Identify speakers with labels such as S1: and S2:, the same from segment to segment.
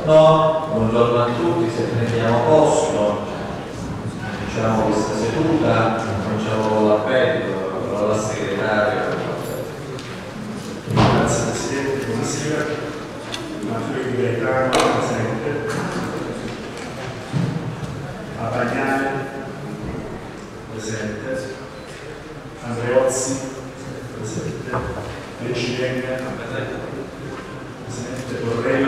S1: No, buongiorno a tutti, se prendiamo posto, cominciamo questa seduta, cominciamo con l'appello, parola al segretario.
S2: Grazie Presidente, buonasera. Manfredi Gaetano presente. Abagnale presente. Andreozzi presente. Leccilenga presente. Torrello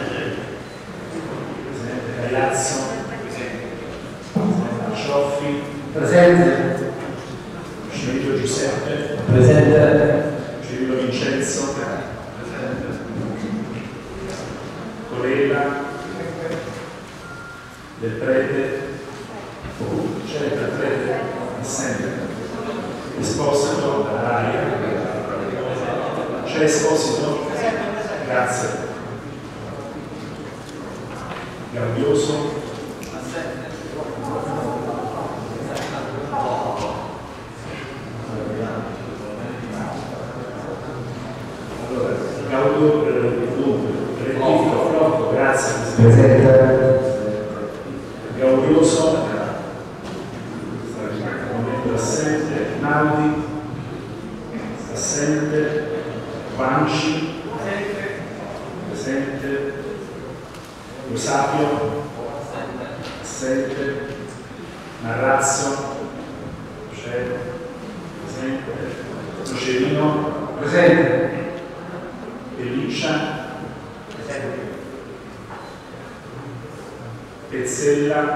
S2: presente. Cagliazzo presente. Cioffi
S3: Presente.
S2: Cirillo Giuseppe
S3: Presente.
S2: Cirillo Vincenzo presente. Colella Del Prete c'è Del Prete assente. Esposito Araia c'è Esposito grazie. Gaudioso allora Gaudio Rettifico grazie
S3: Presente.
S2: Gaudioso assente. Naudi assente. Banci presente. Eusapio assente. Marrazzo c'è presente. Nocerino
S3: Presente.
S2: Pelliccia Pezzella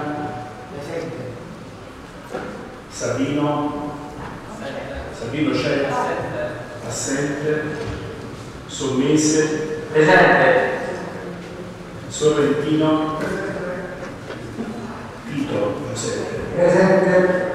S2: Sabino c'è assente. Sommese
S3: Presente.
S2: Sorrentino Tito Giuseppe
S3: Presente.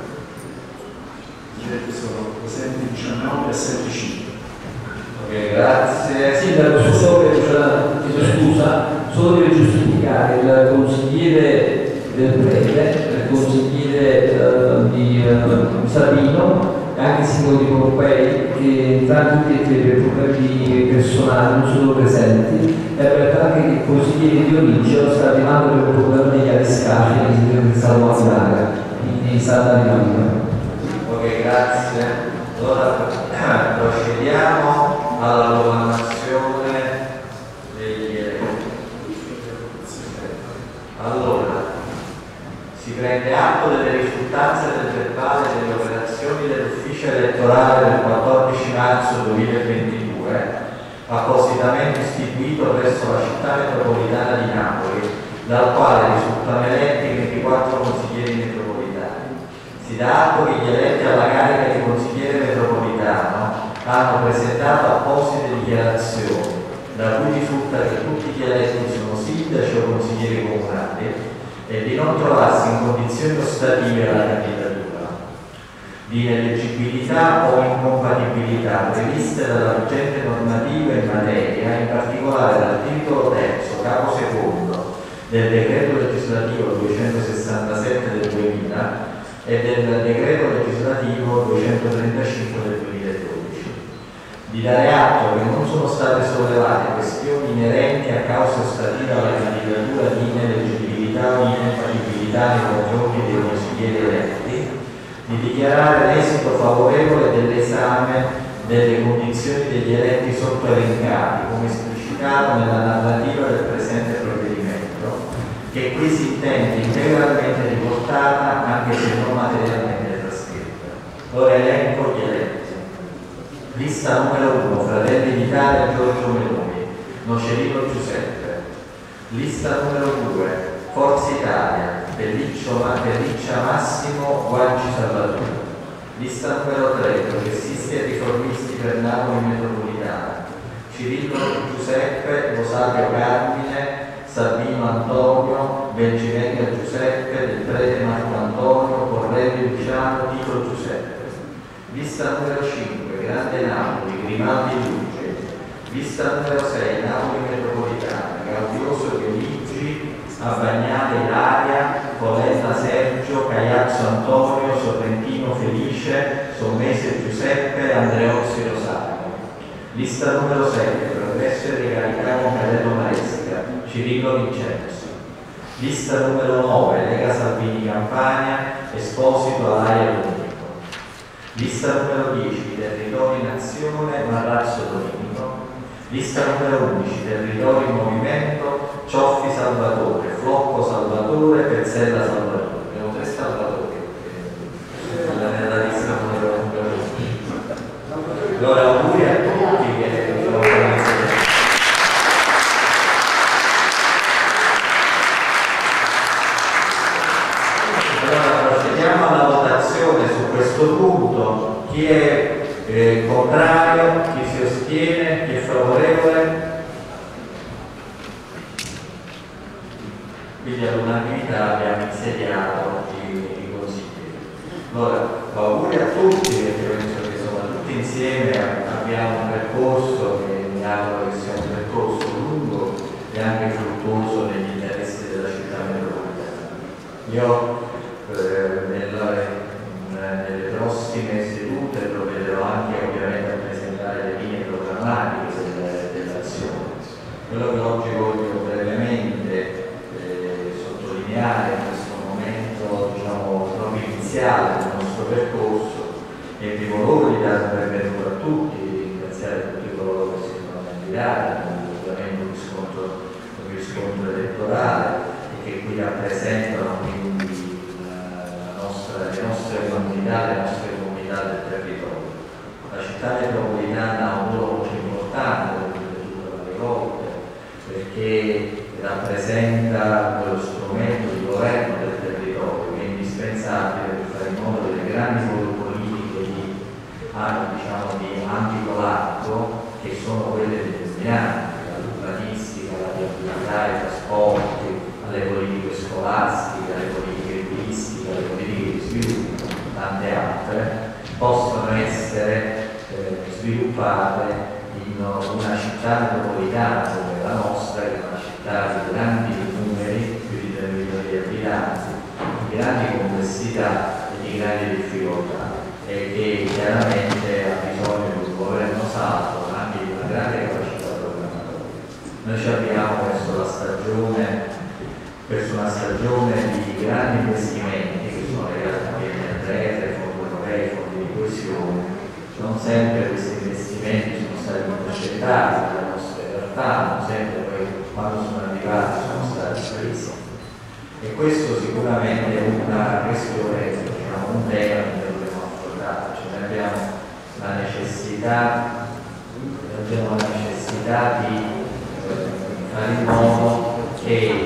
S2: sono presenti 19 assenti 5.
S1: Ok, grazie.
S3: Sindaco, chiedo scusa, solo per giustificare il consigliere del Prete, il consigliere di Sabino e anche il sindaco di Pompei, che entrambi tutti per problemi personali non sono presenti, e anche che il consigliere di Origio sta arrivando per un problema degli adescafi che stanno lavorare, quindi sta arrivando.
S1: Ok, grazie. Allora procediamo alla proclamazione degli eletti. Allora, si prende atto delle risultanze del verbale delle operazioni dell'ufficio elettorale del 14 marzo 2022, appositamente istituito presso la città metropolitana di Napoli, dal quale risultano eletti 24 consiglieri metropolitani. Si dà atto che gli eletti alla carica di consigliere metropolitano hanno presentato apposite dichiarazioni, da cui risulta che tutti gli eletti sono sindaci o consiglieri comunali e di non trovarsi in condizioni ostative alla candidatura, di ineleggibilità o incompatibilità previste dalla vigente normativa in materia, in particolare l'articolo 3, capo secondo del decreto legislativo 267 del 2000 e del decreto legislativo 235 del 2012, di dare atto che non sono state sollevate questioni inerenti a causa ostativa alla candidatura di ineleggibilità o incompatibilità nei confronti dei consiglieri eletti, di dichiarare l'esito favorevole dell'esame delle condizioni degli eletti sottoelencati, come esplicitato nella narrativa del presente provvedimento, che qui si intende integralmente riportata anche se non materialmente trascritta. Ora elenco gli eletti. Lista numero 1, Fratelli d'Italia Giorgio Meloni, Nocerino Giuseppe. Lista numero 2, Forza Italia, Pelliccia Massimo, Guanci Salvatore. Lista numero 3, Progressisti e Riformisti per Napoli Metropolitana, Cirillo Giuseppe, Rosario Carmine, Sabino Antonio, Belgivenga Giuseppe, Del Prete Marco Antonio, Correlli Luciano, Tito Giuseppe. Lista numero 5, Grande Napoli, Grimaldi Luce. Lista numero 6, Napoli Metropolitana, Gaudioso Luigi, Abagnale Ilaria, Colella Sergio, Cagliazzo Antonio, Sorrentino Felice, Sommese Giuseppe, Andreozzi Rosario. Lista numero 7, Progresso e Regalicano Cadello Maresca, Cirillo Vincenzo. Lista numero 9, Lega Salvini Campania, Esposito Alaia Domenico. Lista numero 10, Territori Nazione, Marrazzo Domenico. Lista numero 11, Territori Movimento, Cioffi Salvatore, Flocco Salvatore, Pezzella Salvatore. Abbiamo 3 Salvatori nella lista numero 11. Allora auguri a tutti che allora procediamo alla votazione su questo punto. Chi è contrario, chi si astiene, chi è favorevole? Quindi all'unanimità abbiamo insediato i consiglieri. Allora, auguri a tutti, perché penso che insomma, tutti insieme abbiamo un percorso che mi auguro che sia un percorso lungo e anche fruttuoso negli interessi della città metropolitana. Io nelle prossime sedute provvederò anche ovviamente a presentare le linee programmatiche dell'azione. Quello che oggi voglio brevemente sottolineare in questo momento, diciamo, proprio iniziale del nostro percorso, è in primo luogo di dare un benvenuto a tutti, di ringraziare tutti coloro che si sono candidati, ovviamente un riscontro elettorale e che qui rappresentano quindi le nostre comunità del territorio. La città metropolitana ha un ruolo molto importante, l'ho ripetuto varie volte, perché rappresenta quello strumento di governo del territorio che è indispensabile per fare in modo che le grandi politiche di ambito largo, che sono quelle determinanti, dall'urbanistica, alla viabilità, ai trasporti, alle politiche scolastiche, alle politiche turistiche, alle politiche di sviluppo, tante altre, possono essere sviluppate in una città metropolitana come la nostra, che è una città di grandi numeri, più di 3 milioni di abitanti, di grandi complessità e di grandi difficoltà, e che chiaramente ha bisogno di un governo saldo, ma anche di una grande capacità programmatoria. Noi ci abbiamo verso una stagione di grandi investimenti che sono legati al PNRR, fondi europei, fondi di coesione. Non sempre questi investimenti sono stati intercettati dalle nostre realtà, non sempre poi quando sono arrivati sono stati spesi. E questo sicuramente è una questione, diciamo, un tema che dobbiamo affrontare. Cioè, noi abbiamo la necessità di fare in modo che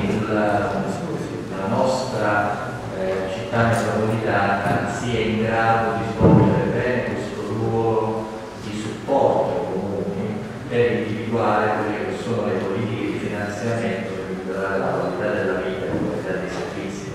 S1: la nostra città metropolitana sia in grado di svolgere bene questo ruolo di supporto ai comuni per individuare quelle che sono le politiche di finanziamento per migliorare la qualità della vita e la qualità dei servizi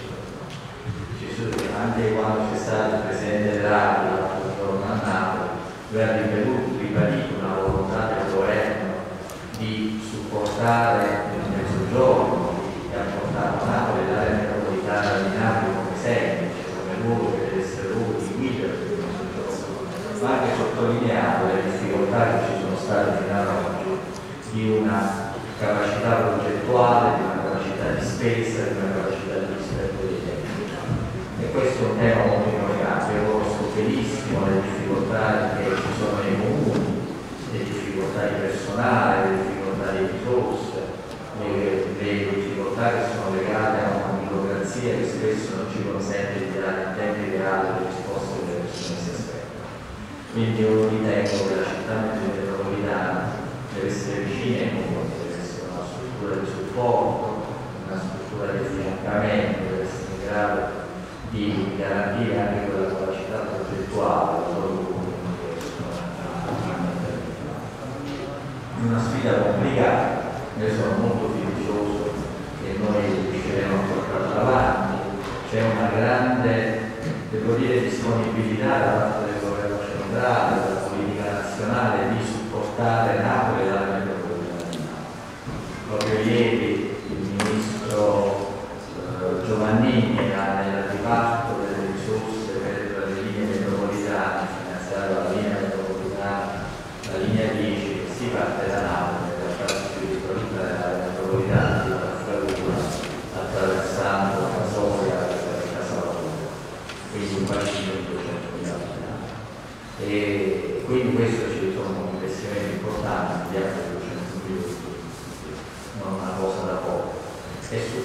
S1: nel nostro territorio. Anche quando c'è stato il Presidente Draghi l'altro giorno a Napoli, lui ha ribadito una volontà del governo di supportare il Mezzogiorno, che ha portato Napoli e l'area metropolitana di Napoli come semplice, come luogo che deve essere luogo di guida per il Mezzogiorno, ma anche sottolineato le difficoltà che ci sono state fino ad oggi di una capacità progettuale, di una capacità di spesa, di una capacità di rispetto dei tempi. E questo è un tema molto importante. Io conosco benissimo le difficoltà che ci sono nei comuni, le difficoltà di personale, le difficoltà di risorse, le difficoltà che sono legate a una burocrazia che spesso non ci consente di dare in tempi reali le risposte che le persone si aspettano. Quindi io ritengo che la città metropolitana deve essere vicina ai comuni, deve essere una struttura di supporto, una struttura di affiancamento, deve essere in grado di garantire anche quella capacità progettuale che loro comuni non riescono a mettere. È una sfida complicata. Io sono molto fiducioso che noi riusciremo a portarla avanti. C'è una grande, devo dire, disponibilità da parte del governo centrale, della politica nazionale, di supportare Napoli e l'area metropolitana di Napoli. Proprio ieri il ministro Giovannini era nel riparto delle risorse per le linee metropolitane, finanziato la linea metropolitana, la linea 10, che si parte da Napoli per far tutta l'area metropolitana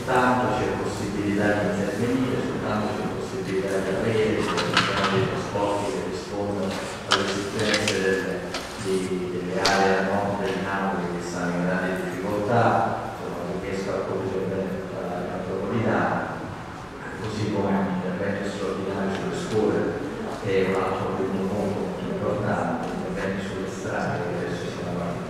S1: soltanto c'è possibilità di intervenire, soltanto c'è possibilità di avere dei trasporti che rispondono alle esigenze delle aree a nord del Napoli che stanno in grande difficoltà, riesco a coprire bene tutta l'area metropolitana, così come un intervento straordinario sulle scuole è un altro punto molto importante, interventi sulle strade che adesso siamo avanti.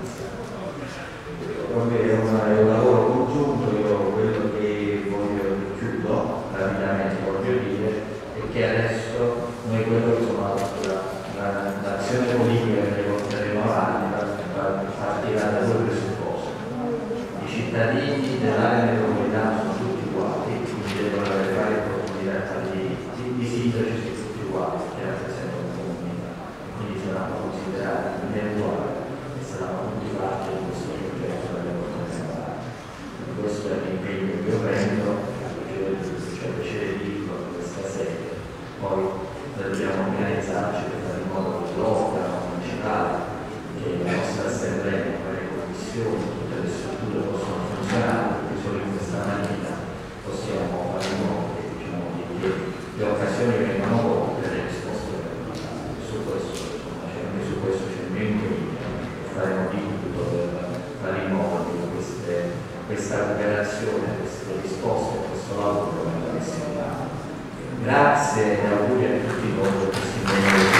S1: È un lavoro congiunto. Io quello che chiudo rapidamente voglio dire è che adesso noi quello che sono l'azione politica che porteremo avanti partirà da due presupposti. I cittadini dell'area metropolitana sono tutti uguali, quindi devono avere pari opportunità di diritti, i sindaci sono tutti uguali, che rappresentano una comunità, quindi saranno considerati come uguali e saranno tutti parte di questo progetto delle opportunità. Questo è l'impegno che io prendo, c'è piacere di dirlo in questa sede. Poi dobbiamo organizzarci per fare in modo che l'organo municipale, che la nostra assemblea, le commissioni, tutte le strutture possono funzionare, perché solo in questa maniera possiamo fare in modo che, che le occasioni vengano colte e le risposte vengano date. Su questo c'è il mio impegno, faremo di tutto per fare in modo che questa operazione, queste risposte, questo lavoro venga messo in mano. Grazie e auguri a tutti voi per questo impegno.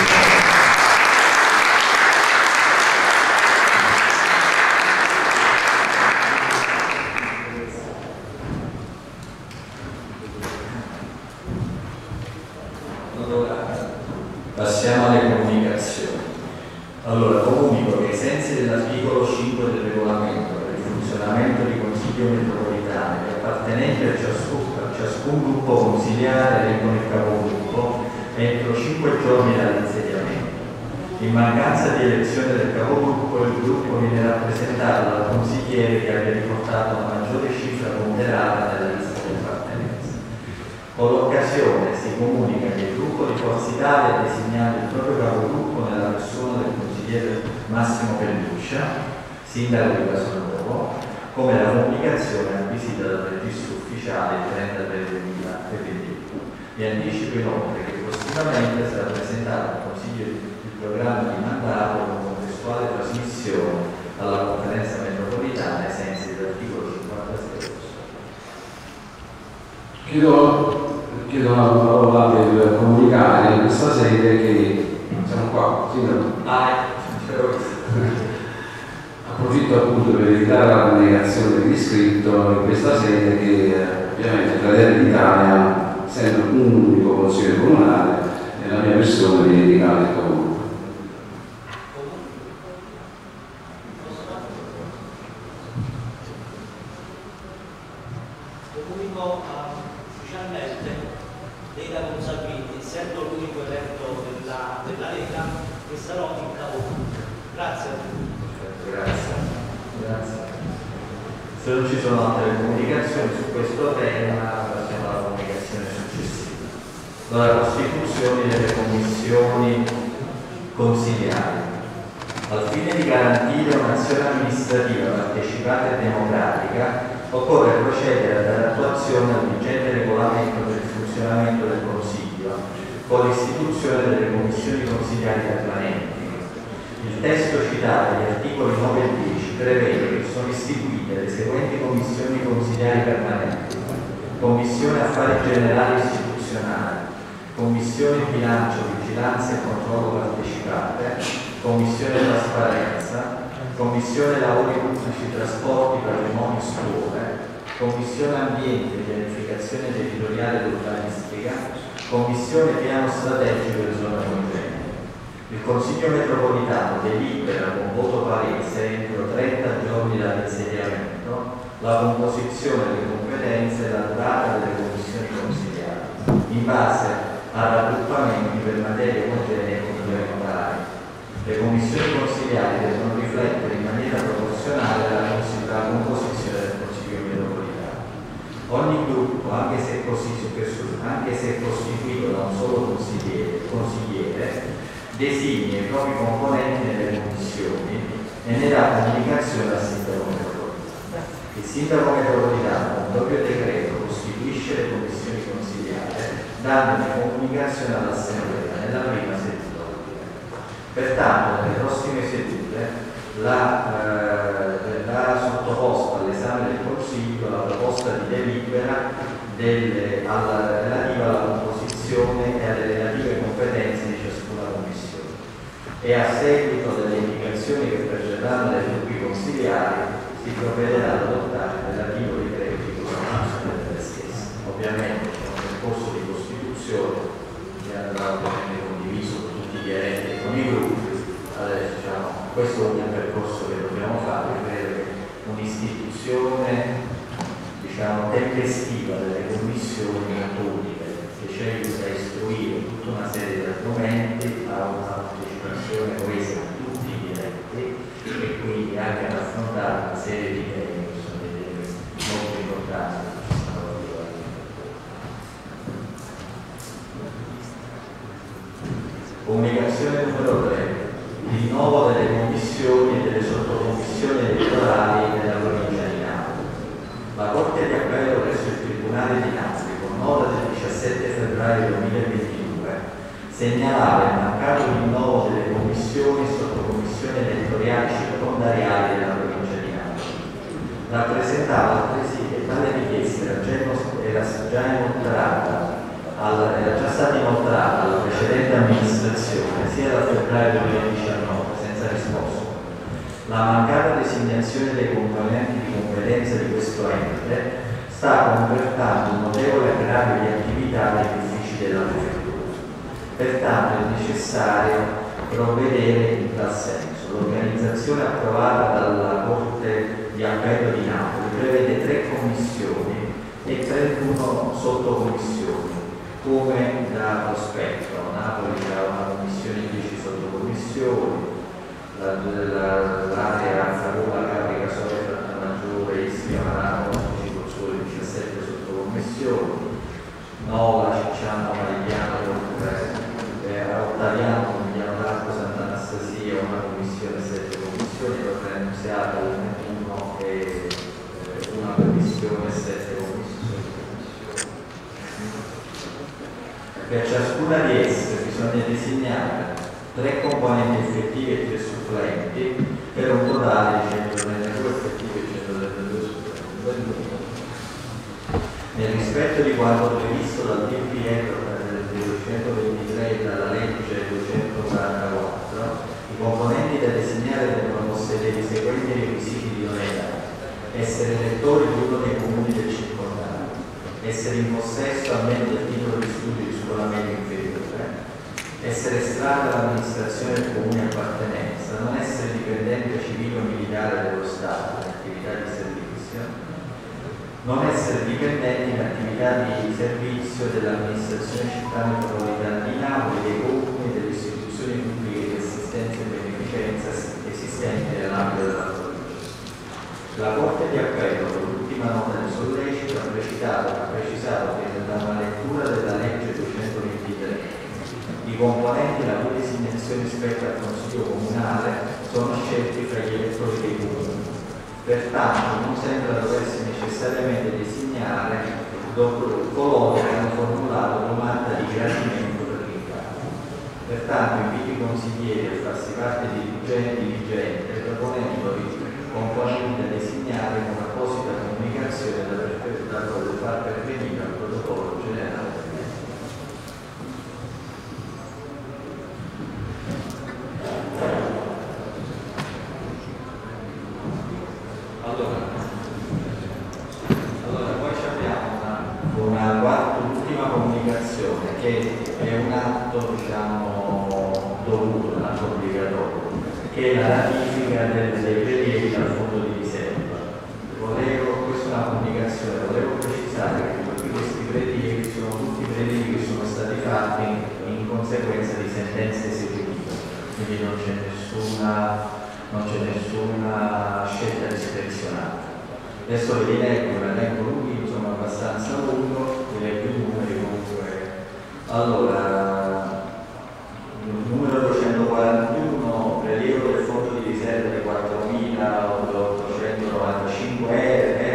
S1: Passiamo alle comunicazioni. Allora, comunico che ai sensi dell'articolo 5 del regolamento per il funzionamento di Consiglio metropolitano, gli appartenenti a ciascun gruppo consiliare eleggono il capogruppo entro 5 giorni dall'insediamento. In mancanza di elezione del capogruppo, il gruppo viene rappresentato dal consigliere che abbia riportato una maggiore cifra ponderata nella lista di appartenenza. Con l'occasione si comunica che il gruppo di Forza Italia ha designato il proprio capogruppo nella persona del consigliere Massimo Pelluccia, sindaco di Casonnuovo, come la comunicazione acquisita dal registro ufficiale il 30 aprile 2021. Vi anticipo inoltre che prossimamente sarà presentato al Consiglio il programma di mandato con contestuale trasmissione alla conferenza metropolitana ai sensi dell'articolo 56.
S4: Chiedo una parola per comunicare in questa sede che siamo qua, approfitto appunto per evitare la comunicazione dell'iscritto in questa sede che ovviamente Fratelli d'Italia, essendo un unico consigliere comunale, nella mia persona viene indicato il capogruppo.
S5: Comunico ufficialmente Lega Consalvini, essendo l'unico eletto della Lega, che sarò in capogruppo. Grazie a tutti.
S1: Grazie. Se non ci sono altre comunicazioni su questo tema, passiamo alla comunicazione successiva. La costituzione delle commissioni consiliari. Al fine di garantire un'azione amministrativa partecipata e democratica, occorre procedere a dare attuazione al vigente regolamento per il funzionamento del Consiglio con l'istituzione delle commissioni consiliari permanenti. Il testo citato, gli articoli 9 e 10, prevede che sono istituite le seguenti commissioni consiliari permanenti: Commissione Affari Generali Istituzionali, Commissione Bilancio, Vigilanza e Controllo Partecipate, Commissione Trasparenza, Commissione Lavori Pubblici, Trasporti, Patrimonio, Scuole, Commissione Ambiente, Pianificazione Territoriale ed Urbanistica, Commissione Piano Strategico e Zone Omogenee. Il Consiglio metropolitano delibera con voto palese entro 30 giorni dall'insediamento la composizione delle competenze e la durata delle commissioni consiliari, in base a raggruppamenti per materie omogenee complementari. Le commissioni consiliari devono riflettere in maniera proporzionale alla composizione del Consiglio metropolitano. Ogni gruppo, anche se costituito da un solo consigliere, designa i propri componenti nelle commissioni e ne dà comunicazione al sindaco metropolitano. Il sindaco metropolitano, con proprio decreto, costituisce le commissioni consigliari, dandone comunicazione all'Assemblea nella prima seduta ordinaria. Pertanto, nelle prossime sedute verrà sottoposta all'esame del Consiglio la proposta di delibera relativa alla composizione e alle relative competenze di ciascuna commissione e a seguito delle indicazioni che perverranno dai gruppi consigliari si provvederà ad adottare il relativo decreto di costituzione delle stesse. Ovviamente c'è un percorso di costituzione che andrà ovviamente condiviso con tutti gli eletti e con i gruppi. Adesso, questo è un percorso che dobbiamo fare. Credo che un'istituzione tempestiva delle commissioni metodiche che ci aiuta a istruire tutta una serie di argomenti a una partecipazione coesa di tutti gli eletti e quindi anche ad affrontare una serie di temi che sono dei temi molto importanti che ci stanno arrivando. Comunicazione numero 3. Rinnovo delle commissioni e delle sottocommissioni elettorali nella provincia di Napoli. La Corte di Appello presso il Tribunale di Napoli, con nota del 17 febbraio 2022, segnalava il mancato rinnovo delle commissioni e sottocommissioni elettorali circondariali della provincia di Napoli. Rappresentava altresì che tale richiesta era già stata inoltrata alla precedente amministrazione sia da febbraio 2019 senza risposta. La mancata designazione dei componenti di competenza di questo ente sta comportando un notevole aggravio di attività negli uffici della prefettura. Pertanto è necessario provvedere in tal senso. L'organizzazione approvata dalla Corte di Appello di Napoli prevede 3 commissioni e 31 sottocommissioni, come da prospetto. Napoli ha una commissione e 10 sottocommissioni, l'area Farula, Caprica, Sole, Maggiore, Ischia, Marano, con sole 17 sottocommissioni, Nola, Cicciano, Marigliano, Ottaviano, Migliano d'Arco, Sant'Anastasia, una commissione e 7 commissioni, Torre Annunziata, 1 e una commissione e 7 commissioni. Per ciascuna di esse bisogna designare 3 componenti effettivi e 3 supplenti per un totale di 132 effettivi e 132 supplenti. Nel rispetto di quanto previsto dal DPR 223 e dalla legge 244, i componenti da designare devono possedere i seguenti requisiti di idoneità: essere elettori di uno dei comuni del circondario, essere in possesso almeno del titolo di studio di scuola media inferiore, essere estraneo all'amministrazione del comune appartenenza, non essere dipendente civile o militare dello Stato in attività di servizio, non essere dipendenti in attività di servizio dell'amministrazione città metropolitana di Napoli, dei comuni e delle istituzioni pubbliche di assistenza e beneficenza esistenti nell'ambito della provincia. La Corte di Appello, con l'ultima nota di sollecito, ha precisato che nella lettura della legge 223 i componenti la cui designazione spetta al Consiglio Comunale sono scelti fra gli elettori dei comuni. Pertanto non sembra doversi necessariamente designare coloro che hanno formulato domanda di gradimento per l'incarico. Pertanto invito i consiglieri a farsi parte diligente proponendo i componenti da designare con apposita comunicazione da far pervenire al protocollo generale. Allora poi abbiamo un'ultima comunicazione che è un atto dovuto, un atto obbligatorio, che è la ratifica dei prelievi dal fondo di riserva. Questa è una comunicazione, volevo precisare che tutti questi prelievi sono tutti prelievi che sono stati fatti in conseguenza di sentenze esecutive, quindi non c'è nessuna scelta discrezionale. Adesso vi leggo un elenco lungo, insomma abbastanza lungo, vi leggo i numeri comunque. Allora, numero 241, prelievo del fondo di riserva di 4.895 euro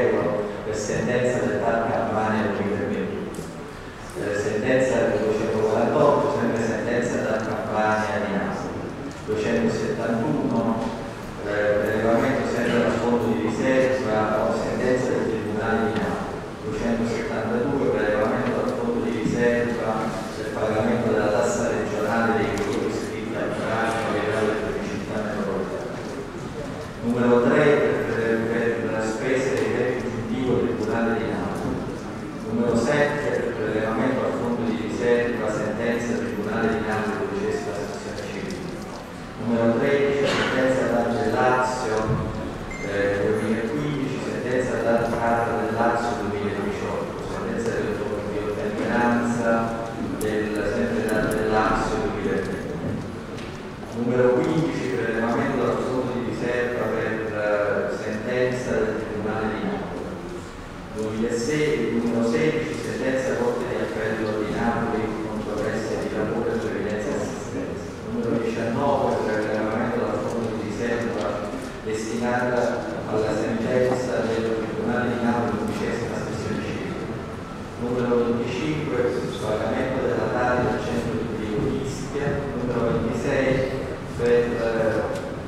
S1: sentenza della Carta del Lazio 2018, sentenza di ottemperanza sempre del Lazio 2020. Numero 15, prelevamento dal fondo di riserva per sentenza del Tribunale di Napoli. 2006, numero 16, sentenza Corte di Appello di Napoli, controversia di lavoro e previdenza e assistenza. Numero 19, prelevamento dal fondo di riserva destinata alla sentenza del Tribunale di Napoli, 11ª sezione civile. Numero 25, pagamento della taglia del centro di Ischia. Numero 26, per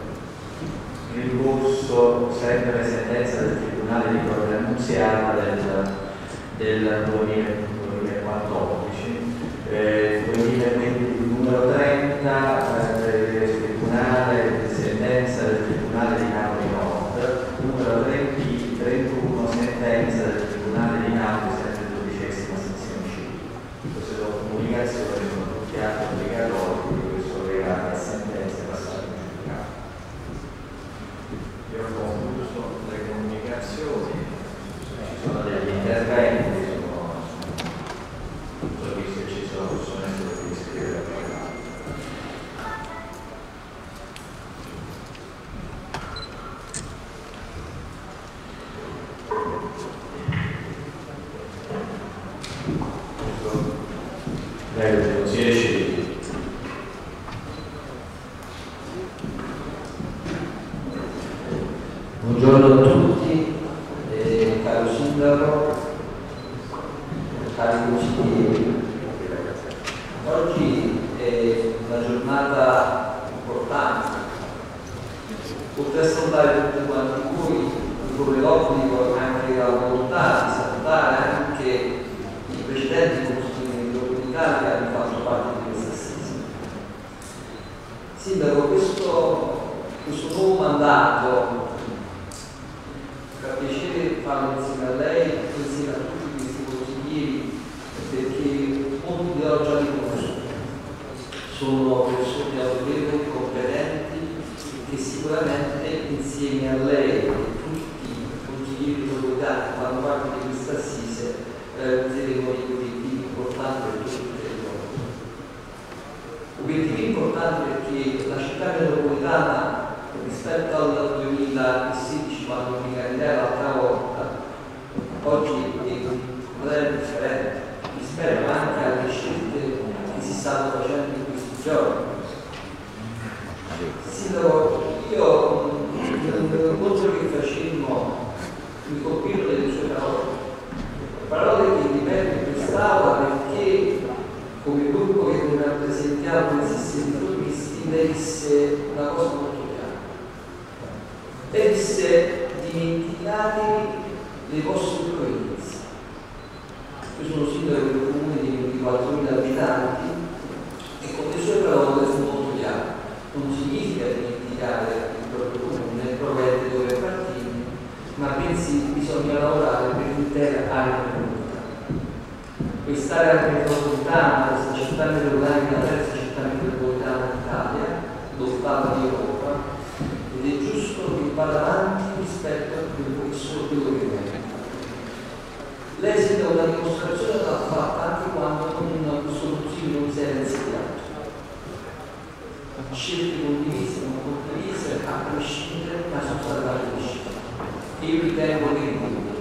S1: rimborso sempre sentenza del Tribunale di Corte Annunziata del 2014. 2020, numero 30, sentenza del Tribunale di Napoli Nord. Numero 31, sentenza del Tribunale di Napoli, sempre 12ª sezione civile. Queste sono comunicazioni, sono tutti atti obbligatori che sono legati a sentenze passate in giudicato. Io ho concluso le comunicazioni, ci sono degli interventi, ho visto che ci sono persone che devono iscrivere a parlare. Prego, consigliere Civili.
S3: Buongiorno a tutti, caro Sindaco, cari consiglieri. Oggi è una giornata importante. Potrei salutare tutti quanti voi, come l'obbligo anche la volontà di salutare anche i precedenti consiglieri dell'Italia che hanno fatto parte di questa assise. Sindaco, questo nuovo mandato, fa piacere farlo insieme a lei e insieme a tutti questi consiglieri, perché molti di loro già li conoscono. Sono persone autorevoli, competenti, che sicuramente insieme a lei e tutti i consiglieri metropolitani che fanno parte di questa assise realizzeremo degli obiettivi importanti per tutto il territorio. Obiettivi importanti perché la città metropolitana rispetto al 2016, quando mi candidai l'altra volta, oggi è un modello differente rispetto anche alle scelte che si stanno facendo in questi giorni. Sindaco, io nell'incontro che facemmo mi colpirono delle sue parole che ripeto in quest'Aula perché come gruppo che noi rappresentiamo i sistemisti lei disse una cosa molto chiara. Lei disse: dimenticatevi dei vostri provenienze. Io sono sindaco di un comune di 24.000 abitanti e con le sue parole fu molto chiaro. Non significa dimenticare il proprio comune, il proprio ente dove appartiene, ma bensì bisogna lavorare per l'intera area metropolitana. Quest'area metropolitana, questa città metropolitana è la terza città metropolitana d'Italia, l'ottava di Europa, ed è giusto che vada avanti rispetto a quello che viene. Lei si dà una dimostrazione l'ha fatta anche quando questo consiglio non si era insediato. Scelte condivise, non condivise, a prescindere, ma sono state fatte scelte. E io ritengo che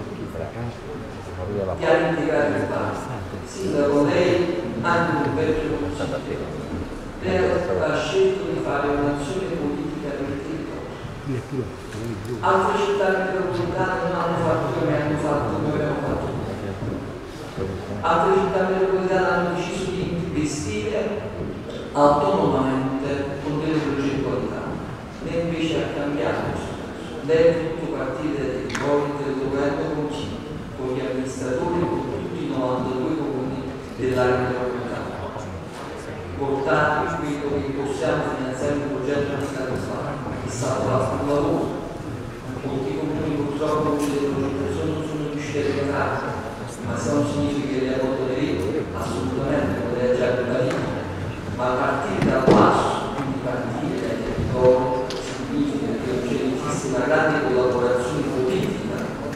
S3: piani integrati di base. Sindaco, lei anche un vecchio consigliere, lei ha scelto di fare un'azione politica per il territorio. Altre città metropolitane non hanno fatto come hanno fatto, come abbiamo fatto noi. Altre città metropolitane hanno deciso di investire autonomamente con delle progettualità. Lei invece ha cambiato questo corso. Deve tutto partire dai territori del governo continuo, con gli amministratori, con tutti i 92 comuni dell'area metropolitana. Portare quello che possiamo finanziare un progetto di Califano, che sta facendo un lavoro. Molti comuni purtroppo le progettazioni non sono riusciti a realizzare, ma se non significa che le abbandoneremo, assolutamente, come lei ha già ribadito. Ma a partire dal basso, quindi partire dai territori, significa che non c'è esiste una grande collaborazione politica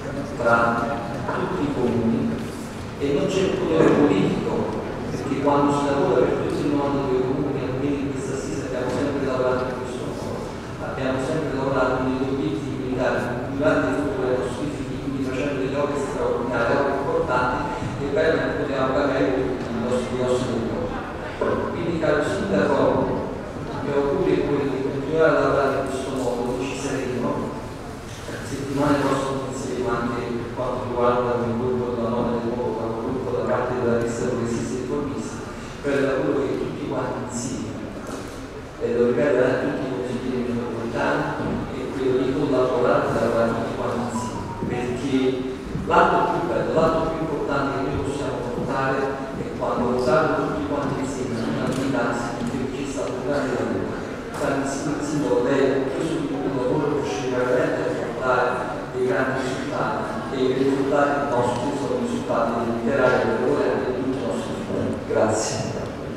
S3: tra tutti i comuni e non c'è il potere politico, perché quando si lavora per tutti i 92 comuni, almeno in questa assise abbiamo sempre lavorato in questo modo, abbiamo sempre lavorato con degli obiettivi militari durante il futuro dei nostri figli, quindi facendo delle opere straordinarie, opere importanti e veramente potevamo pagare i nostri lavori. Quindi caro Sindaco, il mio augurio è quello di continuare a lavorare in questo modo, ci saremo. Settimane prossime inizieremo anche per quanto riguarda il gruppo della nonna del nuovo, il gruppo da parte della lista progressista e riformista, per il lavoro che tutti quanti insieme, e lo ripeto a tutti i consiglieri metropolitani, è quello di collaborare e lavorare tutti quanti insieme, perché l'atto più bello, l'atto più importante che noi possiamo portare è quando usare tutti quanti insieme un'attività che ci sta un grande lavoro. Il sindaco lei chiuso di un lavoro riuscire veramente a portare dei grandi risultati e i risultati nostri sono i risultati dell'intera area del lavoro e di tutti i nostri figli. Grazie.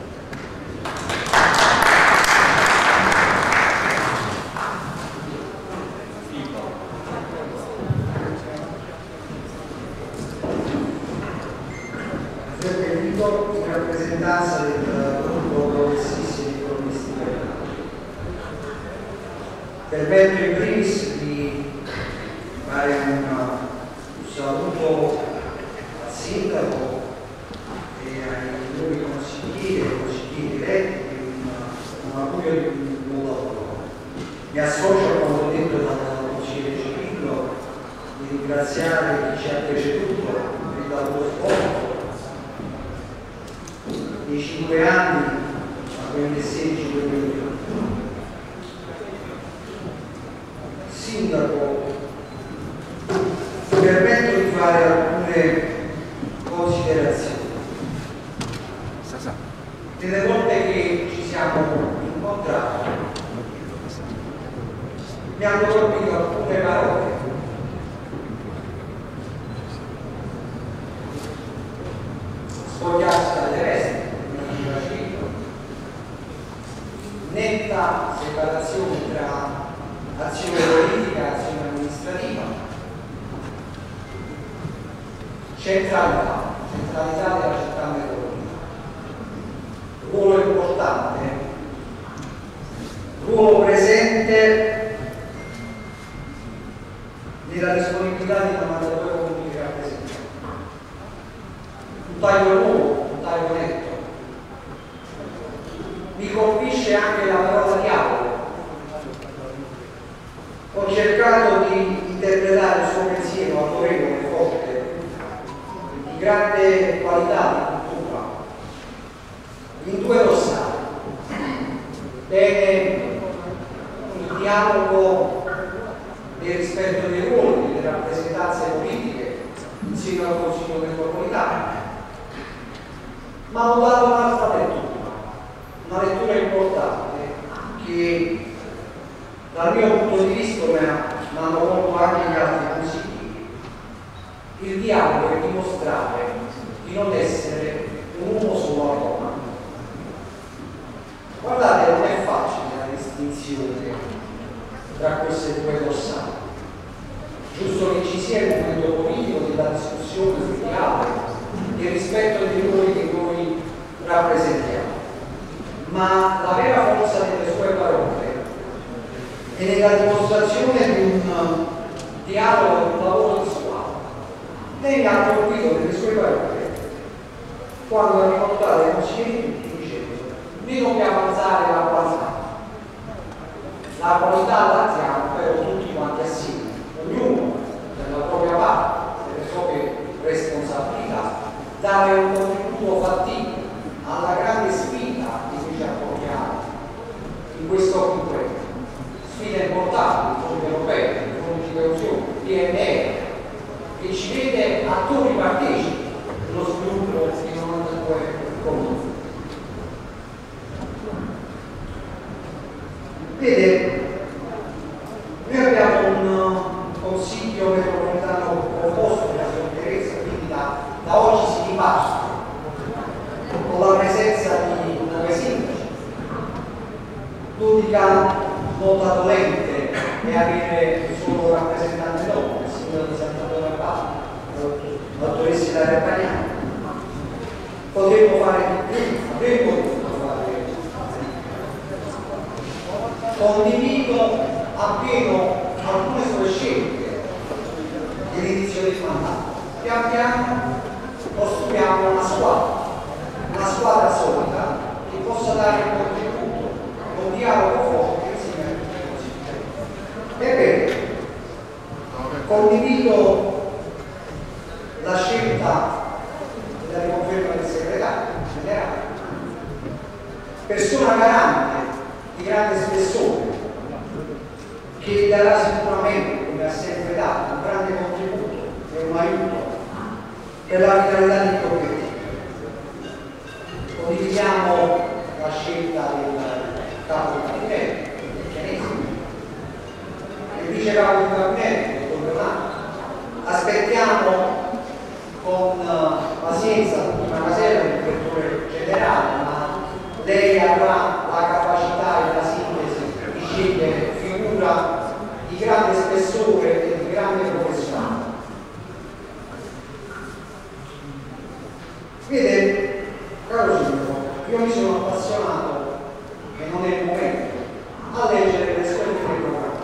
S6: In rappresentanza del gruppo progressisti e riformisti italiani. Permetto in primis di fare un saluto al sindaco e ai nuovi consiglieri eletti, un augurio di un buon lavoro. Mi associo a quanto detto dal consigliere Cirillo di ringraziare chi ci ha preceduto per il lavoro svolto nei 5 anni, a 2016-2021. Sindaco, mi permetto di fare alcune considerazioni. Delle volte che ci siamo incontrati mi hanno colpito alcune parole. Spogliarsi dalle vesti, netta separazione tra azione politica e azione amministrativa, centralità della città metropolitana, ruolo importante, ruolo presente nella disponibilità di 92 comuni che rappresentiamo, un taglio nuovo, un taglio netto. Mi colpisce anche la parola dialogo. Ho cercato di interpretare il suo pensiero autorevole, forte, di grande qualità di cultura, in 2 dossari. Bene, il dialogo nel rispetto dei ruoli, delle rappresentanze politiche insieme al Consiglio metropolitano, ma ho dato un'altra lettura. Una lettura importante che dal mio punto di vista mi hanno colto anche gli altri consigli. Il dialogo è dimostrare di non essere un uomo solo a Roma. Guardate, non è facile la distinzione tra queste 2 dossate. Giusto che ci sia il momento politico della discussione, del dialogo e rispetto dei ruoli che noi rappresentiamo. Ma la vera forza delle sue parole è nella dimostrazione di un dialogo, di un lavoro di squadra. Lei mi ha colpito nelle sue parole quando ha riportato ai consiglieri tutti dicendo: noi dobbiamo alzare la qualità l'alziamo però tutti quanti assieme, ognuno per la propria parte, per le proprie responsabilità, dare un contributo fattibile alla grande sfida di cui ci apportiamo in questo quinquennio. Sfida importante, i fondi europei, i fondi di coesione, PNR, che ci vede attori partecipi dello sviluppo di 92 comuni. Vede, noi abbiamo un consiglio metropolitano composto della Teresa, quindi da oggi si riparte con la presenza di 9 sindaci. L'unica nota dolente è avere il suo rappresentante dopo, il sindaco di Sant'Antonio Abate, universitaria italiana. Potremmo fare di più, avremmo dovuto fare di più. Condivido appieno alcune sue scelte all'inizio del mandato. Pian piano costruiamo una squadra solida che possa dare un contributo, un dialogo forte insieme a tutti i consiglieri. Ebbene, condivido la scelta della riconferma del segretario generale, persona garante di grande spessore, che darà sicuramente, come ha sempre dato, un grande contributo e un aiuto per la vitalità degli obiettivi. Condividiamo la scelta del capo di gabinetto, del Chianese, il vice capo di gabinetto, il dottor Leonardo. Aspettiamo con pazienza l'ultima casella del direttore generale, ma lei avrà la capacità e la sintesi di scegliere figura di grande spessore e di grande professionalità. Vede, caro Silvio, io mi sono appassionato, che non è il momento, a leggere le sue del programma.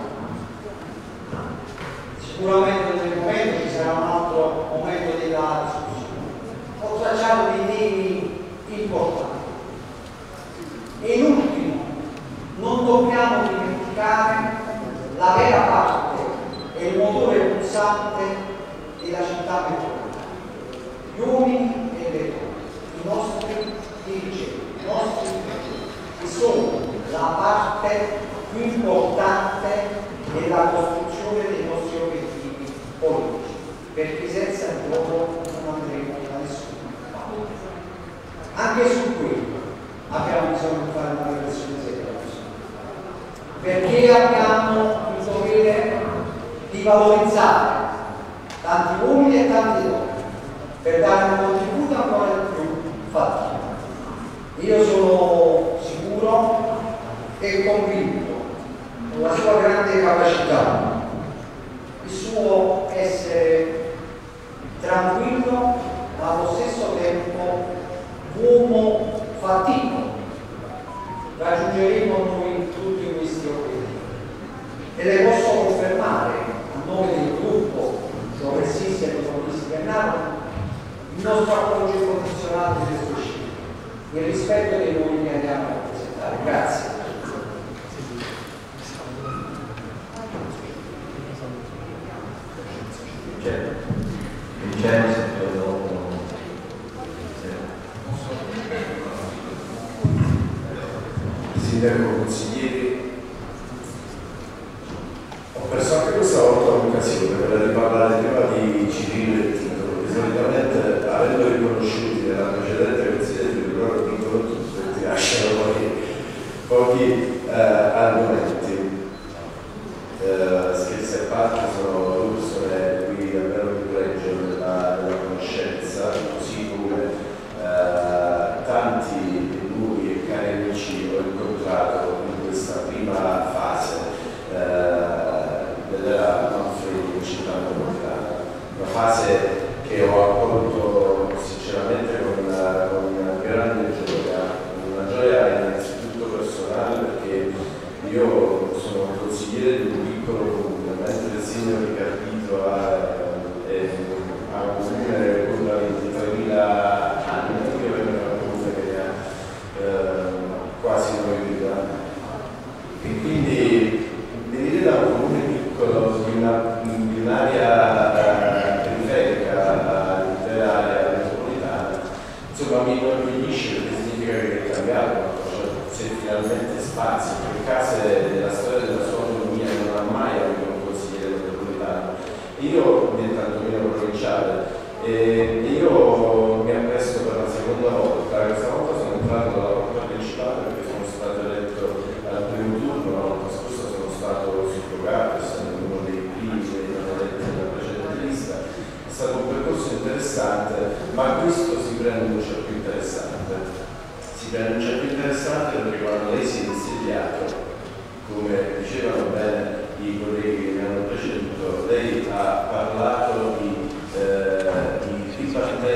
S6: Sicuramente nel momento ci sarà un altro momento della discussione. Ho tracciato dei temi importanti. E in ultimo, non dobbiamo dimenticare la vera parte e il motore pulsante della città metropolitana. Gli uomini e le donne, i nostri dirigenti, i nostri dirigenti, che sono la parte più importante della costruzione dei nostri obiettivi politici, perché senza il loro non andremo da nessuna parte. Anche su quello abbiamo bisogno di fare una riflessione seria, perché abbiamo il dovere di valorizzare tanti uomini e tante donne per dare un contributo ancora più fattivo. Io sono sicuro e convinto della sua grande capacità, il suo essere tranquillo ma allo stesso tempo uomo fattivo. Raggiungeremo noi tutti questi obiettivi e le posso confermare a nome del gruppo Progressisti e Riformisti Bernardo il nostro appoggio incondizionato delle sue scelte, il rispetto dei noi che andiamo a rappresentare. Grazie.
S1: Vincenzo,
S2: Sindaco, consiglieri, ho perso anche questa volta l'occasione per riparlare prima di Cirillo e Tito, perché solitamente avendo riconosciuti nella precedente consigliere il loro dicono tutto e ti lasciano pochi argomenti. Scherzi a parte, sono l'Ursula qui davvero più pregio della conoscenza, così come tanti di lui e cari amici ho incontrato in questa prima fase della Manfredi in città metropolitana, una fase che ho accolto sinceramente con grande gioia innanzitutto personale, perché io sono un consigliere di un piccolo comune, mentre il sindaco di Carpito ha un comune con 23.000 anni, io vengo da un comune che ne ha quasi 9.000 anni. E quindi venire da un comune piccolo di un'area periferica all'intera area metropolitana, insomma mi inorgoglisce, perché significa che è cambiato, c'è finalmente spazio, perché case della storia della sua autonomia non ha mai avuto un consigliere metropolitano. Io mi tantomeno provinciale e io mi appresto per la seconda volta. Questa volta sono entrato dalla porta principale perché sono stato eletto al primo turno, la volta scorsa sono stato supplegato, essendo uno dei primi eletti nella precedente lista. È stato un percorso interessante, ma questo si prende un certo più interessante. Si prende un certo più interessante perché quando lei si è insediato, come dicevano bene i colleghi che mi hanno preceduto, lei ha parlato di ripartenza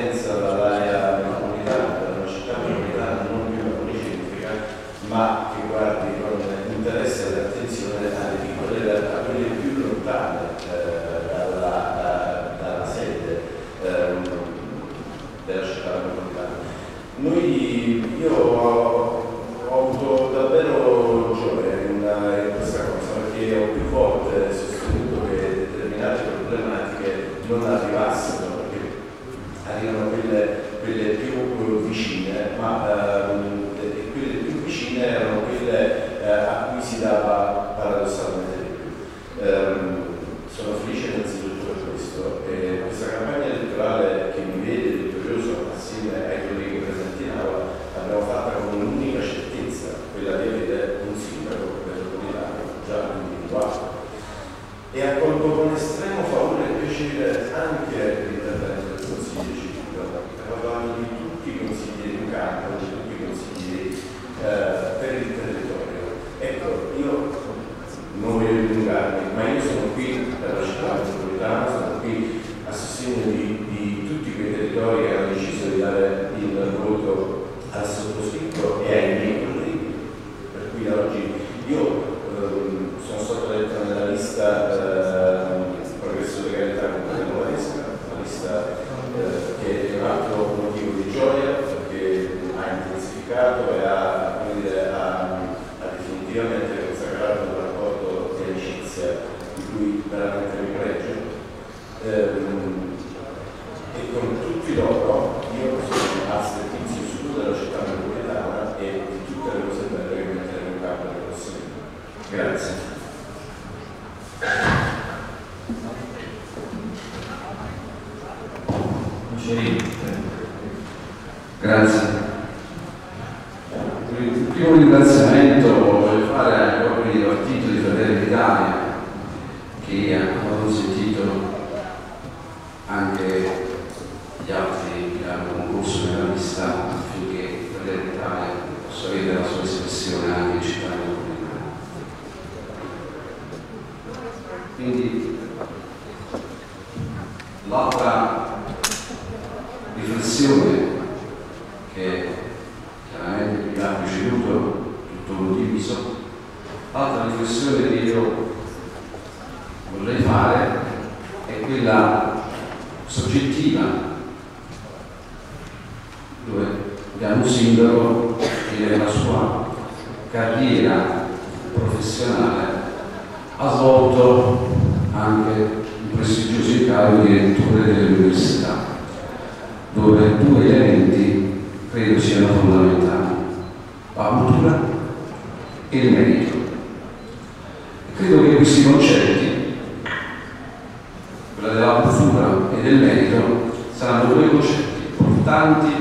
S2: Io ho avuto davvero gioia in questa cosa, perché ho più volte sostenuto che determinate problematiche non arrivassero, perché arrivano quelle più vicine, ma quelle più vicine erano quelle a cui si dava paradossalmente di più. Sono felice innanzitutto per questo. Questa campagna elettorale che mi vede vittorioso assieme ai colleghi presenti in aula abbiamo fatta con un'unica certezza, quella di avere un sindaco metropolitano già individuato. E accolgo con estremo favore e piacere anche l'intervento del consigliere Cicco, parlando di tutti i consiglieri in campo, di tutti i consiglieri per il territorio. Ecco, io non voglio dilungarmi, ma io sono qui per la città metropolitana, sono qui a sostegno di tutti quei territori che hanno deciso di dare il voto al sottoscritto e ai miei colleghi. Per cui oggi io sono stato eletto nella lista Progresso Legalità Comunale Nuovesca, una lista che è un altro motivo di gioia, perché ha intensificato e ha definitivamente consacrato un rapporto di amicizia di cui veramente mi pregio. E con tutti loro io sono al servizio solo della città metropolitana e di tutte le cose belle che metteremo in campo nei prossimi anni. Grazie.
S4: Grazie. Il primo ringraziamento lo voglio fare ai propri di partito di Fratelli d'Italia, che hanno consentito anche gli altri che hanno concorso nella lista affinché Fratelli d'Italia possa avere la sua espressione anche in città metropolitana. Quindi l'altra riflessione che chiaramente mi ha preceduto, tutto condiviso, l'altra riflessione che io vorrei fare è quella soggettiva, dove abbiamo un sindaco che nella sua carriera professionale ha svolto anche un prestigioso incarico di direttore dell'università, dove due elementi credo siano fondamentali: la cultura e il merito. E credo che questi concetti, quella della cultura e del merito, saranno due concetti importanti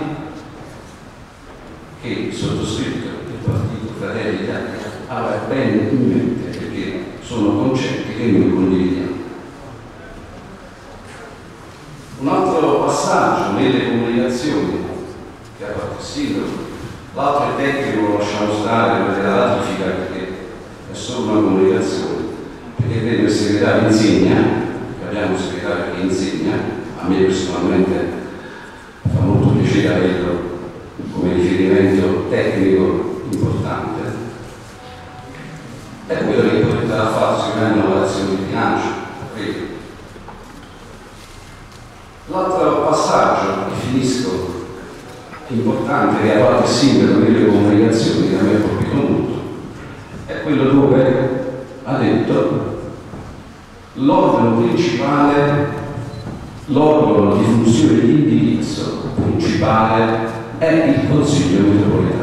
S4: che il sottoscritto del partito Fratelli d'Italia avrà bene in mente, perché sono concetti che noi condividiamo. Un altro passaggio nelle comunicazioni che ha fatto il sindaco, l'altro è tecnico, lo lasciamo stare, perché la ratifica, perché è solo una comunicazione, perché credo che il segretario insegna, che abbiamo un segretario che insegna, a me personalmente fa molto piacere averlo come riferimento tecnico importante, è quello che potete dar fatto sicuramente una relazione di bilancio, credo. L'altro passaggio, e finisco, importante che ha fatto il sindaco nelle comunicazioni, che a me ha colpito molto, è quello dove ha detto l'organo principale, l'organo di funzione di indirizzo principale è il Consiglio metropolitano.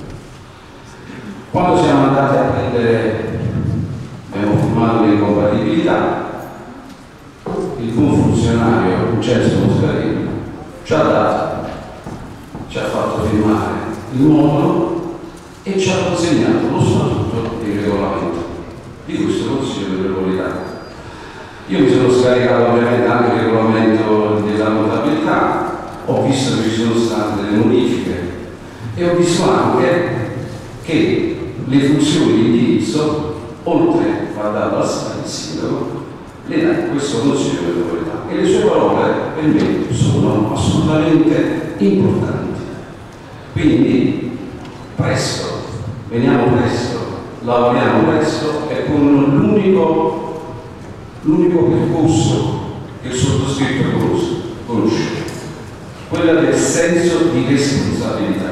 S4: Quando siamo andati a prendere, abbiamo firmato l'incompatibilità, il buon funzionario Vincenzo Moscarino ci ha fatto firmare il modulo e ci ha consegnato lo statuto e il regolamento di questo Consiglio metropolitano. Io mi sono scaricato ovviamente anche il regolamento della contabilità, ho visto che ci sono state delle modifiche e ho visto anche che le funzioni di indirizzo, oltre a darlo al sindaco, le dà questo Consiglio metropolitano, e le sue parole per me sono assolutamente importanti. Quindi presto, veniamo presto, lavoriamo presto e con l'unico percorso che il sottoscritto conosce, quello del senso di responsabilità.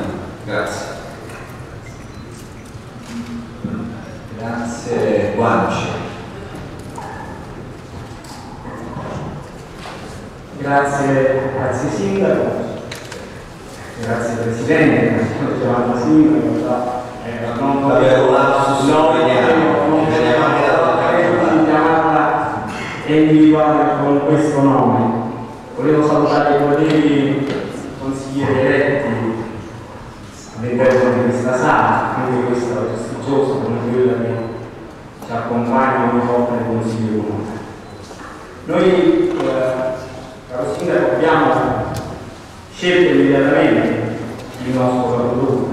S4: Grazie.
S1: Grazie. Guanci.
S7: Grazie Sindaco, grazie Presidente, chiamata Sindaco, non
S1: avevo lapsus
S7: chiamarla e individuare con questo nome. Volevo salutare i colleghi consiglieri eletti all'interno di questa sala, anche questa prestigiosa come quella che ci accompagna ogni volta nel Consiglio Comunale. Noi, caro Sindaco, abbiamo scelto immediatamente il nostro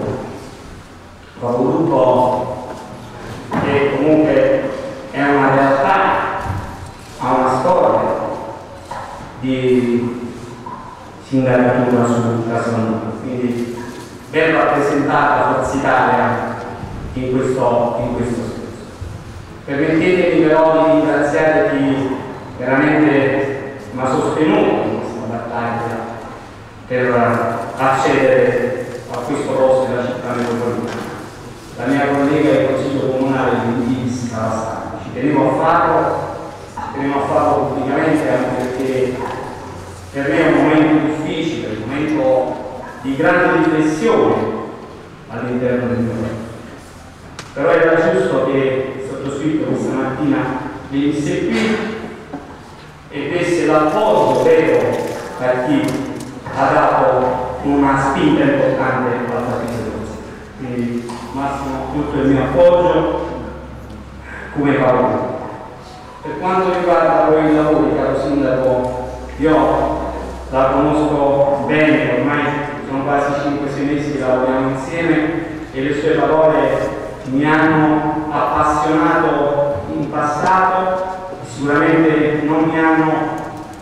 S7: capogruppo che comunque è una realtà, ha una storia di sindacatura su Casalnuovo, quindi ben rappresentata Forza Italia in questo senso. Permettetemi però di ringraziare chi veramente mi ha sostenuto in questa battaglia per accedere a questo posto della città metropolitana. La mia collega del Consiglio Comunale di Ivis Calasano. Ci tenevo a farlo pubblicamente anche perché per me è un momento difficile, un momento di grande riflessione all'interno del mio paese. Però era giusto che il sottoscritto questa mattina venisse qui e desse l'appoggio vero a chi ha dato una spinta importante al partito del Consiglio. Quindi Massimo, tutto il mio appoggio come capogruppo. Per quanto riguarda poi i lavori, caro Sindaco, io la conosco bene, ormai sono quasi 5-6 mesi che lavoriamo insieme e le sue parole mi hanno appassionato in passato e sicuramente non mi hanno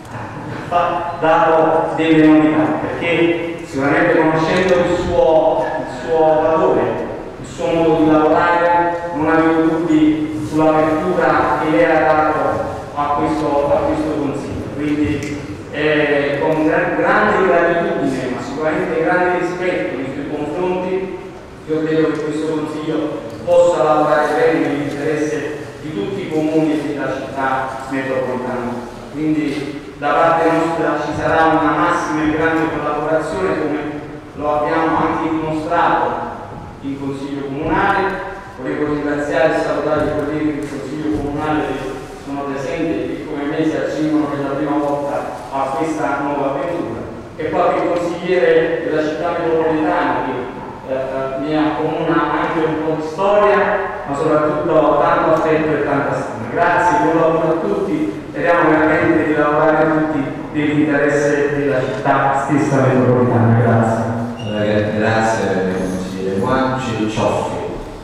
S7: dato delle novità, perché sicuramente conoscendo il suo valore, il suo modo di lavorare, non avevo dubbi sull'apertura che lei ha dato a questo Consiglio. Quindi con grande gratitudine, ma sicuramente grande rispetto nei suoi confronti, io credo che questo Consiglio possa lavorare bene nell'interesse di tutti i comuni e della città metropolitana. Quindi da parte nostra ci sarà una massima e grande collaborazione, come lo abbiamo anche dimostrato in Consiglio Comunale. Volevo ringraziare e salutare i colleghi del Consiglio Comunale che sono presenti e che come me si accingono per la prima volta a questa nuova avventura. E qualche consigliere della città metropolitana che mi accomuna anche un po' di storia, ma soprattutto tanto affetto e tanta stima. Grazie, buon lavoro a tutti, speriamo veramente di lavorare tutti nell'interesse della città stessa metropolitana. Grazie.
S1: Grazie consigliere Guanci. Cioffi.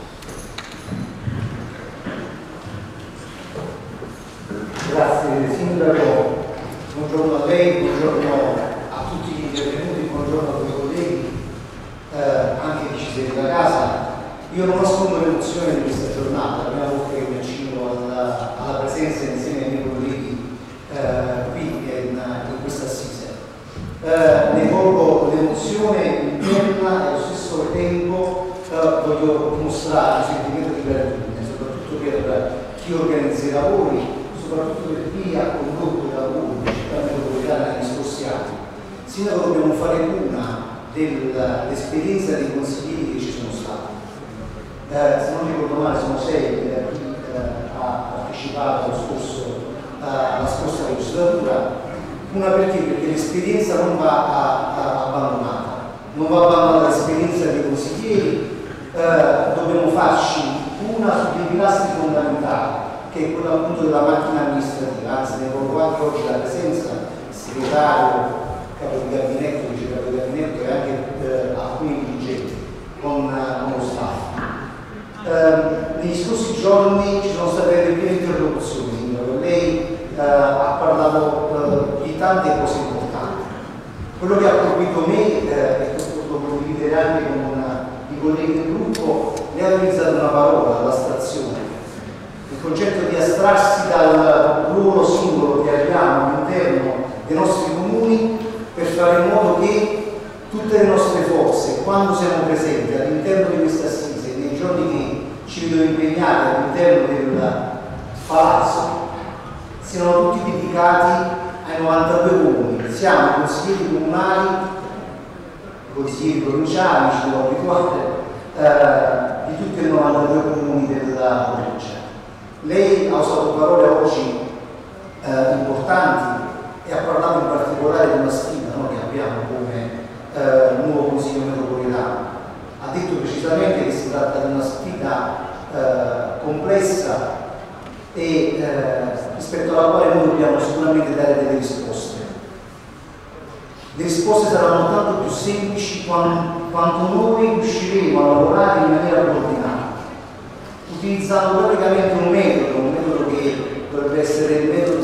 S6: Grazie Sindaco, buongiorno a lei, buongiorno a tutti gli intervenuti, buongiorno a tutti i colleghi, anche chi ci segue da casa. Io non nascondo l'emozione di questa giornata, la prima volta che mi accingo alla presenza insieme ai miei colleghi qui in questa assise. Ne colgo l'emozione interna e allo stesso tempo voglio mostrare un sentimento di gratitudine, soprattutto per chi organizza i lavori, soprattutto per chi ha condotto i lavori della città metropolitana negli scorsi anni. Sindaco, dobbiamo fare una dell'esperienza dei consiglieri che ci sono stati. Se non ricordo male sono 6 chi ha partecipato alla scorsa legislatura. Una perché l'esperienza non va abbandonata, non va abbandonata l'esperienza dei consiglieri, dobbiamo farci una su dei pilastri fondamentali, che è quella appunto della macchina amministrativa, anzi ne vorrò anche oggi la presenza del segretario, capo di gabinetto, vice capo di gabinetto e anche alcuni dirigenti con lo staff. Negli scorsi giorni ci sono state delle prime interlocuzioni, Sindaco. Lei ha parlato di tante cose importanti. Quello che ha colpito me, e questo lo condividere anche con i colleghi del gruppo, lei ha utilizzato una parola, l'astrazione. Il concetto di astrarsi dal ruolo singolo che abbiamo all'interno dei nostri comuni per fare in modo che tutte le nostre forze,
S8: quando siamo presenti all'interno di questa assise, nei giorni che ci vedono impegnati all'interno del palazzo, siano tutti dedicati ai 92 comuni. Siamo consiglieri comunali, consiglieri provinciali, ci devo abituare, di tutti i 92 comuni della provincia. Lei ha usato parole oggi importanti e ha parlato in particolare di una sfida, no, che abbiamo come nuovo Consiglio metropolitano. Ha detto precisamente che si tratta di una sfida complessa e rispetto alla quale noi dobbiamo sicuramente dare delle risposte. Le risposte saranno tanto più semplici quanto noi riusciremo a lavorare in maniera coordinata, utilizzando praticamente un metodo che dovrebbe essere il metodo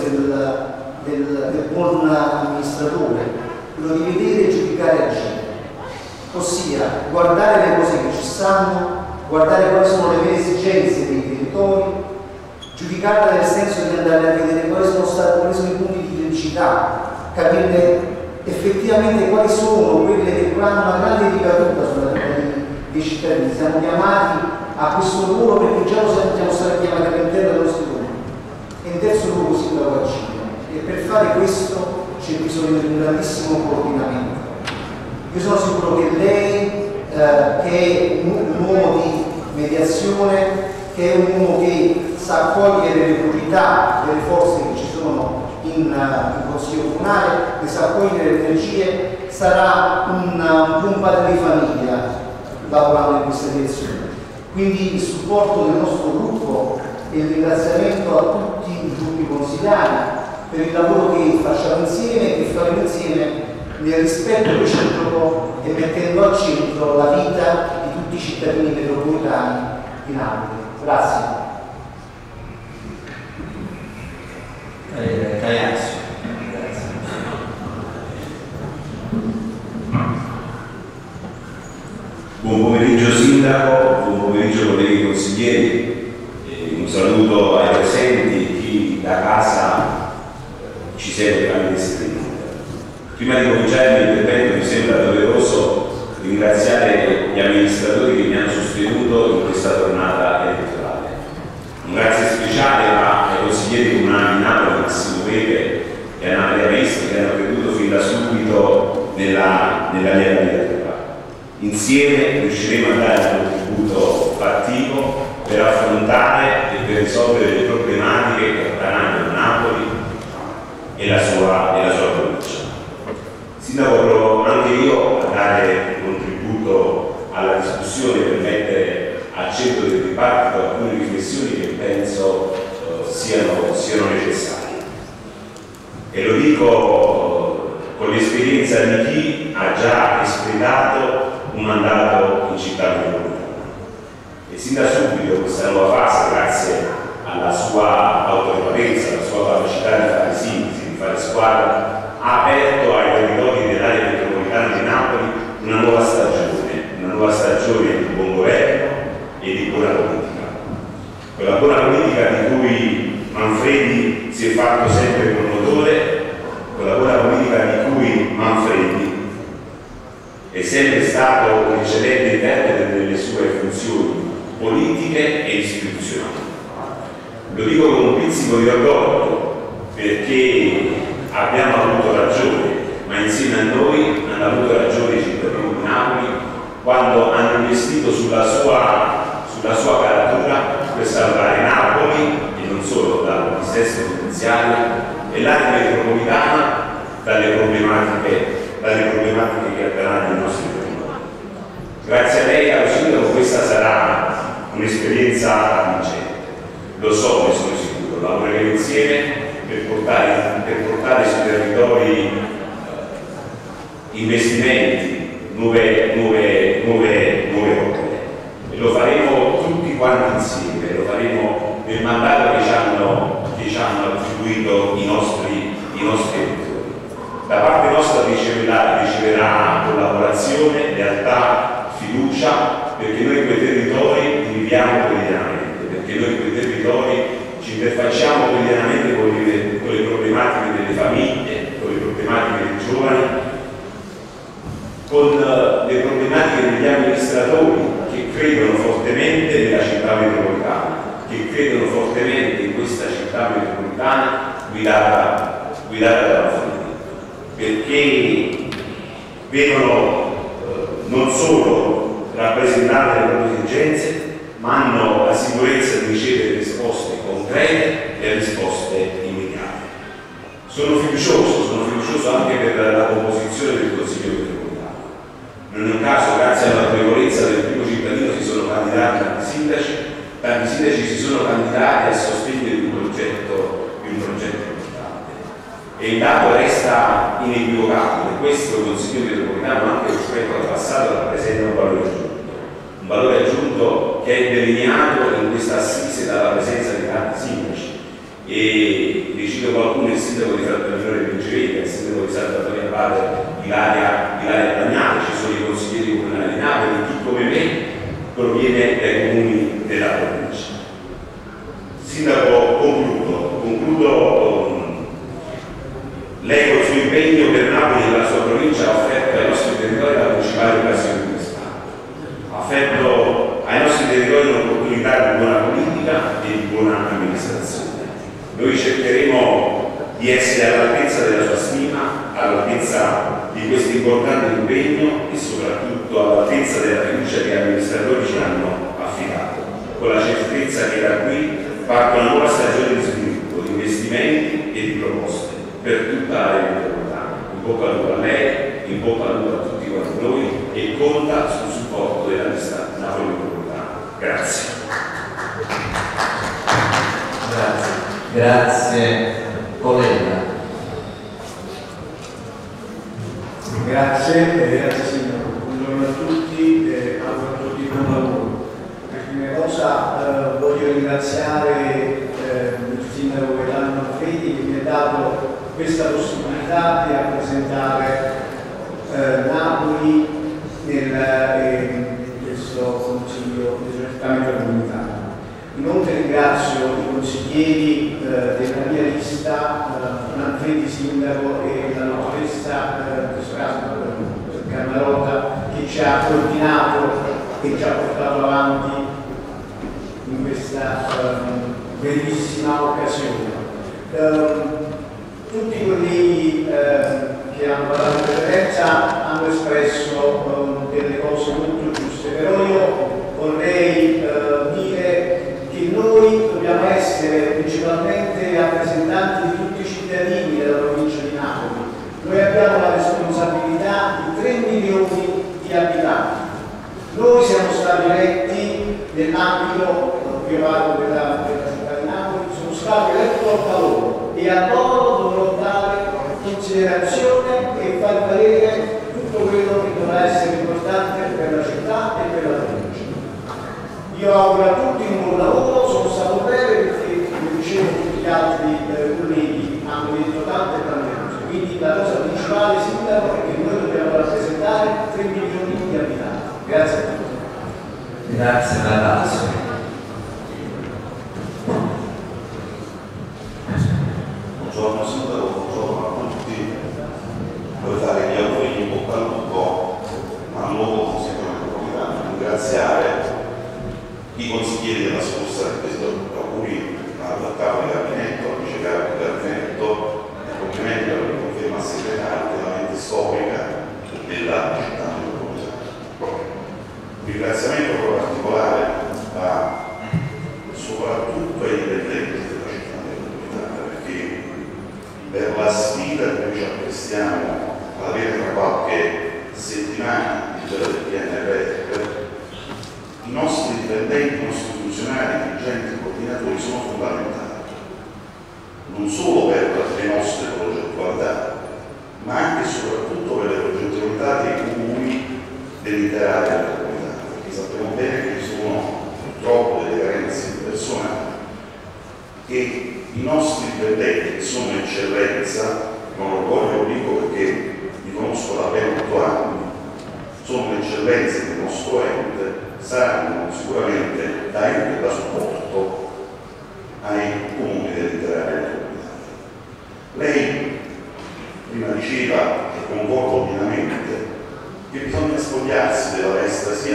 S8: del buon amministratore, quello di vedere, giudicare e agire, ossia guardare le cose che ci stanno, guardare quali sono le vere esigenze dei territori, giudicarla nel senso di andare a vedere quali sono i punti di criticità, capire effettivamente quali sono quelle che hanno una grande ricaduta sulla vita dei cittadini. Siamo chiamati a questo ruolo perché già lo siamo stati chiamati all'interno dello studio. E in terzo luogo si trova a Cina. E per fare questo c'è bisogno di un grandissimo coordinamento. Io sono sicuro che lei, che è un uomo di mediazione, che è un uomo che sa cogliere le priorità delle forze che ci sono in Consiglio Comunale, che sa cogliere le energie, sarà un buon padre di famiglia lavorando in questa direzione. Quindi il supporto del nostro gruppo e il ringraziamento a tutti i gruppi consigliari per il lavoro che facciamo insieme e che faremo insieme nel rispetto reciproco e mettendo al centro la vita di tutti i cittadini metropolitani di Napoli. Grazie.
S1: Caiazzo.
S9: Buon pomeriggio Sindaco, buon pomeriggio colleghi consiglieri, un saluto ai presenti, chi da casa ci segue tramite streaming. Prima di cominciare l'intervento mi sembra doveroso ringraziare gli amministratori che mi hanno sostenuto in questa tornata elettorale. Un grazie speciale ai consiglieri comunali di Napoli, Massimo Pepe e Anna Maria Maestri, che hanno creduto fin da subito nella mia candidatura. Insieme riusciremo a dare un contributo fattivo per affrontare e per risolvere le problematiche che attanaglia Napoli e la sua provincia. Sindaco, provo anche io a dare un contributo alla discussione per mettere al centro del dibattito alcune riflessioni che penso siano necessarie. E lo dico con l'esperienza di chi ha già espletato un mandato in città metropolitana. E sin da subito questa nuova fase, grazie alla sua autorevolezza, alla sua capacità di fare sintesi, di fare squadra, ha aperto ai territori dell'area metropolitana di Napoli una nuova stagione di buon governo e di buona politica. Quella buona politica di cui Manfredi si è fatto sempre promotore, quella buona politica di cui Manfredi è sempre stato un eccellente interprete delle sue funzioni politiche e istituzionali. Lo dico con un pizzico di orgoglio perché abbiamo avuto ragione, ma insieme a noi hanno avuto ragione i cittadini di Napoli quando hanno investito sulla sua caratura per salvare Napoli e non solo dal dissesto potenziale e l'area metropolitana dalle problematiche che attanaglia i nostri territori. Grazie a lei, allo Sindaco, questa sarà un'esperienza vincente. Lo so, ne sono sicuro, lavoreremo insieme per portare sui territori investimenti, nuove opere. E lo faremo tutti quanti insieme, lo faremo nel mandato che ci hanno attribuito i nostri editori. Da parte nostra riceverà collaborazione, lealtà, fiducia, perché noi quei territori li viviamo quotidianamente, perché noi quei territori ci interfacciamo quotidianamente con le problematiche delle famiglie, con le problematiche dei giovani, con le problematiche problematiche degli amministratori che credono fortemente nella città metropolitana, che credono fortemente in questa città metropolitana guidata dalla politica, perché vedono non solo rappresentate le proprie esigenze, ma hanno la sicurezza di ricevere risposte concrete e risposte immediate. Sono fiducioso anche per la composizione del Consiglio metropolitano. Non è un caso, grazie all'autorevolezza del primo cittadino, si sono candidati tanti sindaci si sono candidati a sostegno di un progetto importante. E il dato resta inequivocabile: questo Consiglio metropolitano, anche rispetto al passato, rappresenta un valore aggiunto che è delineato in questa assise dalla presenza di tanti sindaci. E vi cito qualcuno: il sindaco di Frattamminore Vigevega, il sindaco di Salvatore Abate Ilaria Bagnale, ci sono i consiglieri comunali di Napoli, chi come me proviene dai comuni della provincia. Sindaco, concludo. Lei con il suo impegno per Napoli e la sua provincia ha offerto ai nostri territori la principale occasione di quest'anno. Ha offerto ai nostri territori un'opportunità di buona politica e di buona amministrazione. Noi cercheremo di essere all'altezza della sua stima, all'altezza di questo importante impegno e soprattutto all'altezza della fiducia che gli amministratori ci hanno affidato, con la certezza che da qui parte una nuova stagione di sviluppo, di investimenti e di proposte per tutta l'area metropolitana. In bocca al lupo a lei, in bocca al lupo a tutti quanti noi, e conta sul supporto della lista Napoli metropolitana. Grazie.
S1: Grazie, collega.
S8: Grazie Sindaco. Buongiorno a tutti e auguro a tutti buon lavoro. Per prima cosa voglio ringraziare il Sindaco Gaetano Manfredi che mi ha dato questa possibilità di rappresentare Napoli in questo Consiglio di città metropolitana. Inoltre ringrazio i consiglieri della mia lista, Manfredi Sindaco e la dottoressa, in questo caso Carmarota, che ci ha coordinato e ci ha portato avanti in questa bellissima occasione. Tutti i colleghi che hanno parlato in precedenza hanno espresso delle cose molto giuste, però io vorrei dire che noi dobbiamo essere principalmente rappresentanti di tutti i cittadini della provincia di Napoli. Noi abbiamo la responsabilità di 3 milioni di abitanti. Noi siamo stati eletti nell'ambito privato della città di Napoli, sono stati eletti da loro e a loro dovrò dare considerazione e far valere tutto quello che dovrà essere importante per la città e per la provincia. Io auguro a tutti un buon lavoro, sono stato breve perché, come dicevo, tutti gli altri colleghi hanno detto tante e tante cose. Quindi la cosa principale, Sindaco, è che noi dobbiamo rappresentare 3 milioni di abitanti. Grazie a tutti.
S1: Grazie Natazio.
S10: Buongiorno Sindaco, buongiorno a tutti. Voglio fare gli auguri in bocca al lupo al nuovo Consiglio metropolitano, ringraziare i consiglieri della scorsa legislatura, auguri al capo di gabinetto, al vice capo di gabinetto, e complimenti per la conferma segretaria veramente storica della città metropolitana. Un ringraziamento particolare soprattutto ai dipendenti della città metropolitana, perché per la sfida che noi ci apprestiamo ad avere tra qualche settimana di quella del PNRR, i nostri dipendenti, i nostri funzionari, dirigenti, coordinatori sono fondamentali, non solo per le nostre progettualità, ma anche e soprattutto per le progettualità dei comuni dell'intera area metropolitana, perché sappiamo bene che ci sono purtroppo delle carenze di personale e i nostri dipendenti, che sono un'eccellenza, non orgoglio lo dico perché li conosco da ben 8 anni, sono un'eccellenza del nostro ente, saranno sicuramente da ente da supporto ai comuni dell'intera area metropolitana. Lei prima diceva, e concordo pienamente, che bisogna spogliarsi della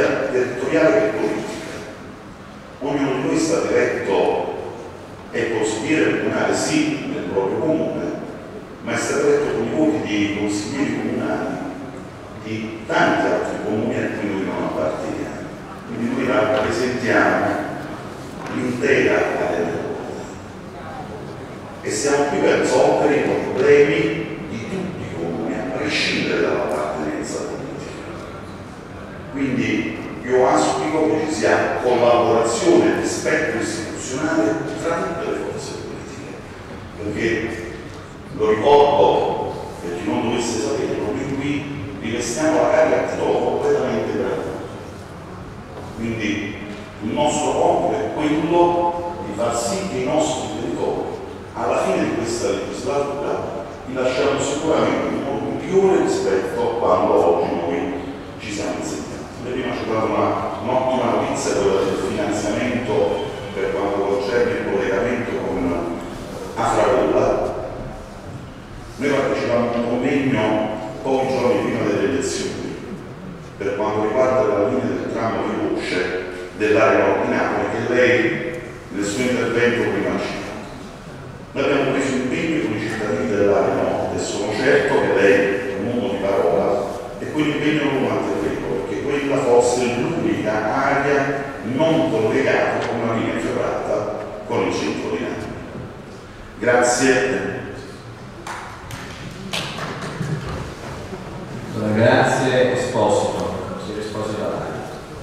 S10: sia territoriale che politica. Ognuno di noi è stato eletto e consigliere comunale sì nel proprio comune, ma è stato eletto con i voti di consiglieri comunali di tanti altri comuni a cui noi non apparteniamo. Quindi noi rappresentiamo l'intera area metropolitana e siamo qui per risolvere i problemi di tutti i comuni, a prescindere dall'appartenenza politica. Quindi io auspico che ci sia collaborazione e rispetto istituzionale tra tutte le forze politiche, perché lo ricordo per chi non dovesse saperlo, noi qui rivestiamo la carica a titolo completamente gratuito. Quindi il nostro compito è quello di far sì che i nostri territori alla fine di questa legislatura li lasciamo sicuramente in modo migliore rispetto a quando oggi noi ci siamo insegnati. Prima ci ho dato un'ottima notizia, quella del finanziamento per quanto concerne il collegamento con Afragola. Noi partecipammo a un convegno pochi giorni prima delle elezioni per quanto riguarda la linea del tram veloce dell'area nord di Napoli che lei nel suo intervento prima citava. Noi abbiamo preso impegno con i cittadini dell'area nord e sono certo che lei è un uomo di parola e quell'impegno lo manterremo, perché quella fosse l'unica area non collegata con una linea ferrata con il centro di Napoli. Grazie.
S1: Grazie Esposito, si risposi da lei.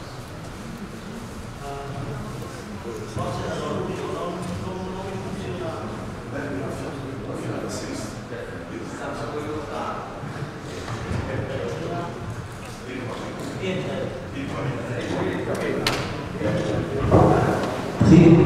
S5: Sì,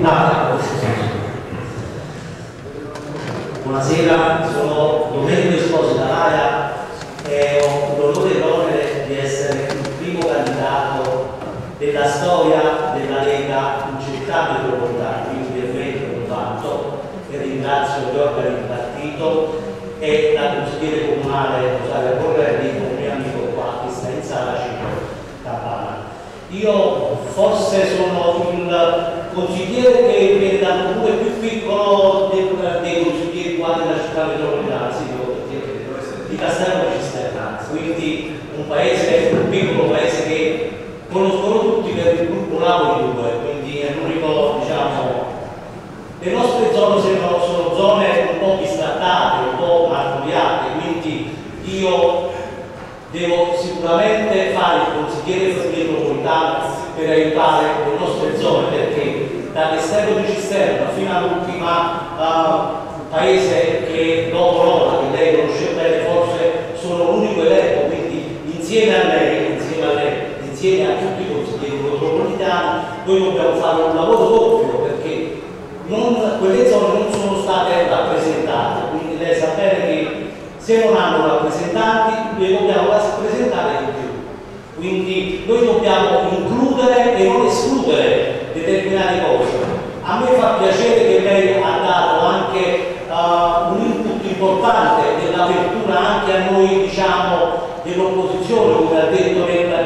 S5: buonasera, sono Domenico Esposito da Laia e ho l'onore e l'onere di essere il primo candidato della storia della Lega in città metropolitana, quindi evento l'ho fatto e ringrazio gli organi di partito e la consigliere comunale Rosaria Correlli, un mio amico qua che sta in sala Campana. Io forse sono il consigliere che viene dal comune più piccolo dei consiglieri qua della città metropolitana, di Castello Cisterna, quindi un paese, un piccolo paese che conoscono tutti per il gruppo Napoli 2, quindi è l'unico, diciamo, le nostre zone sono zone un po' bistrattate, un po' martoriate, quindi io devo sicuramente fare il consigliere metropolitano per aiutare le nostre zone, perché da Castello di Cisterna fino all'ultima paese che dopo Roma, che lei conosce bene, forse sono l'unico eletto, quindi insieme a lei, insieme a tutti i consiglieri metropolitani, noi dobbiamo fare un lavoro doppio, perché quelle zone non sono state rappresentate, quindi lei sa bene che se non hanno rappresentanti le dobbiamo rappresentare di più. Quindi noi dobbiamo includere e non escludere determinate cose. A me fa piacere che lei ha dato anche un input importante dell'apertura anche a noi, diciamo, dell'opposizione, come ha detto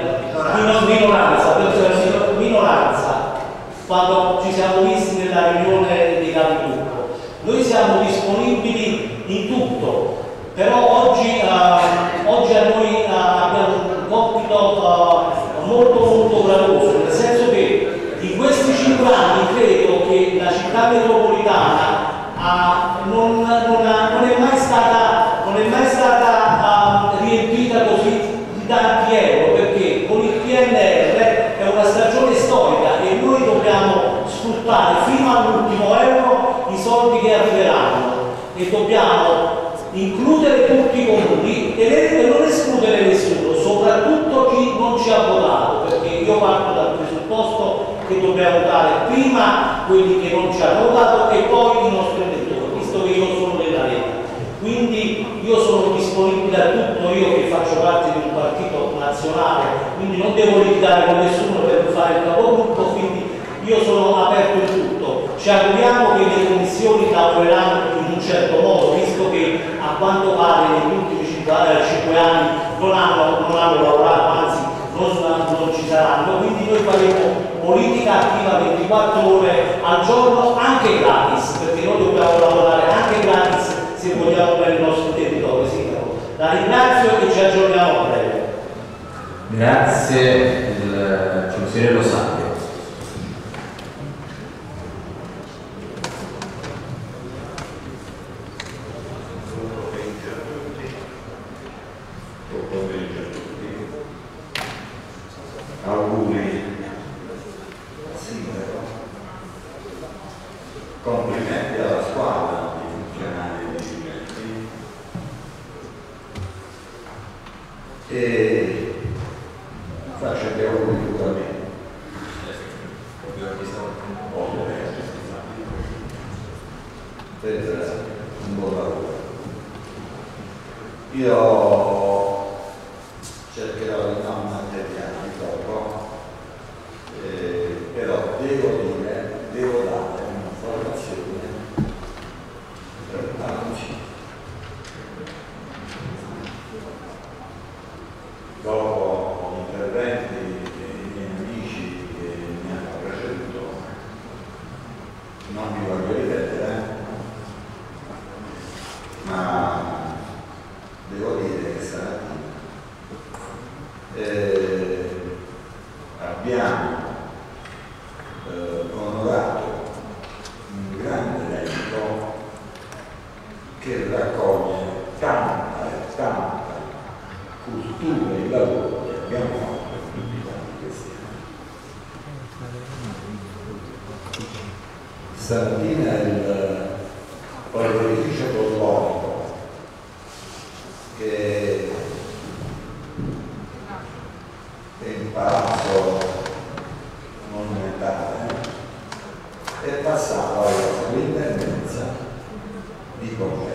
S5: minoranza, quando ci siamo visti nella riunione dei capigruppo. Noi siamo disponibili in tutto, però oggi a noi abbiamo un compito molto gravoso, nel senso che in questi 5 anni credo che la città metropolitana non è mai stata riempita così di tanti euro, perché con il PNR è una stagione storica e noi dobbiamo sfruttare fino all'ultimo euro i soldi che arriveranno e dobbiamo includere tutti i comuni e non escludere nessuno, soprattutto chi non ci ha votato, perché io parto dal presupposto che dobbiamo votare prima quelli che non ci hanno votato e poi i nostri elettori, visto che io sono della Lega. Quindi io sono disponibile a tutto, io che faccio parte di un partito nazionale, quindi non devo litigare con nessuno per fare il capogruppo, quindi io sono aperto in tutto. Ci auguriamo che le commissioni lavoreranno in un certo modo, visto che a quanto pare negli ultimi 5 anni non hanno lavorato, anzi non ci saranno. politica attiva 24 ore al giorno, anche gratis, perché noi dobbiamo lavorare anche gratis se vogliamo per il nostro territorio. Sindaco, la ringrazio e ci aggiorniamo a breve.
S1: Grazie, il consigliere Lo Sapio.
S11: Auguri al sindaco, complimenti alla squadra di funzionari e dirigenti e faccio gli auguri puramente per un buon lavoro. Io cercherò di non mantenere troppo, però devo dare un'informazione a tutti. Dopo gli interventi dei miei amici che mi hanno preceduto, non mi voglio ripetere, ma devo dire che stamattina abbiamo onorato un grande evento che raccoglie tanta e tanta cultura e lavoro che abbiamo fatto per tutti questi anni. Stamattina il panificio Bollonico che è in palazzo monumentale è passato alla sovrintendenza di Pompei.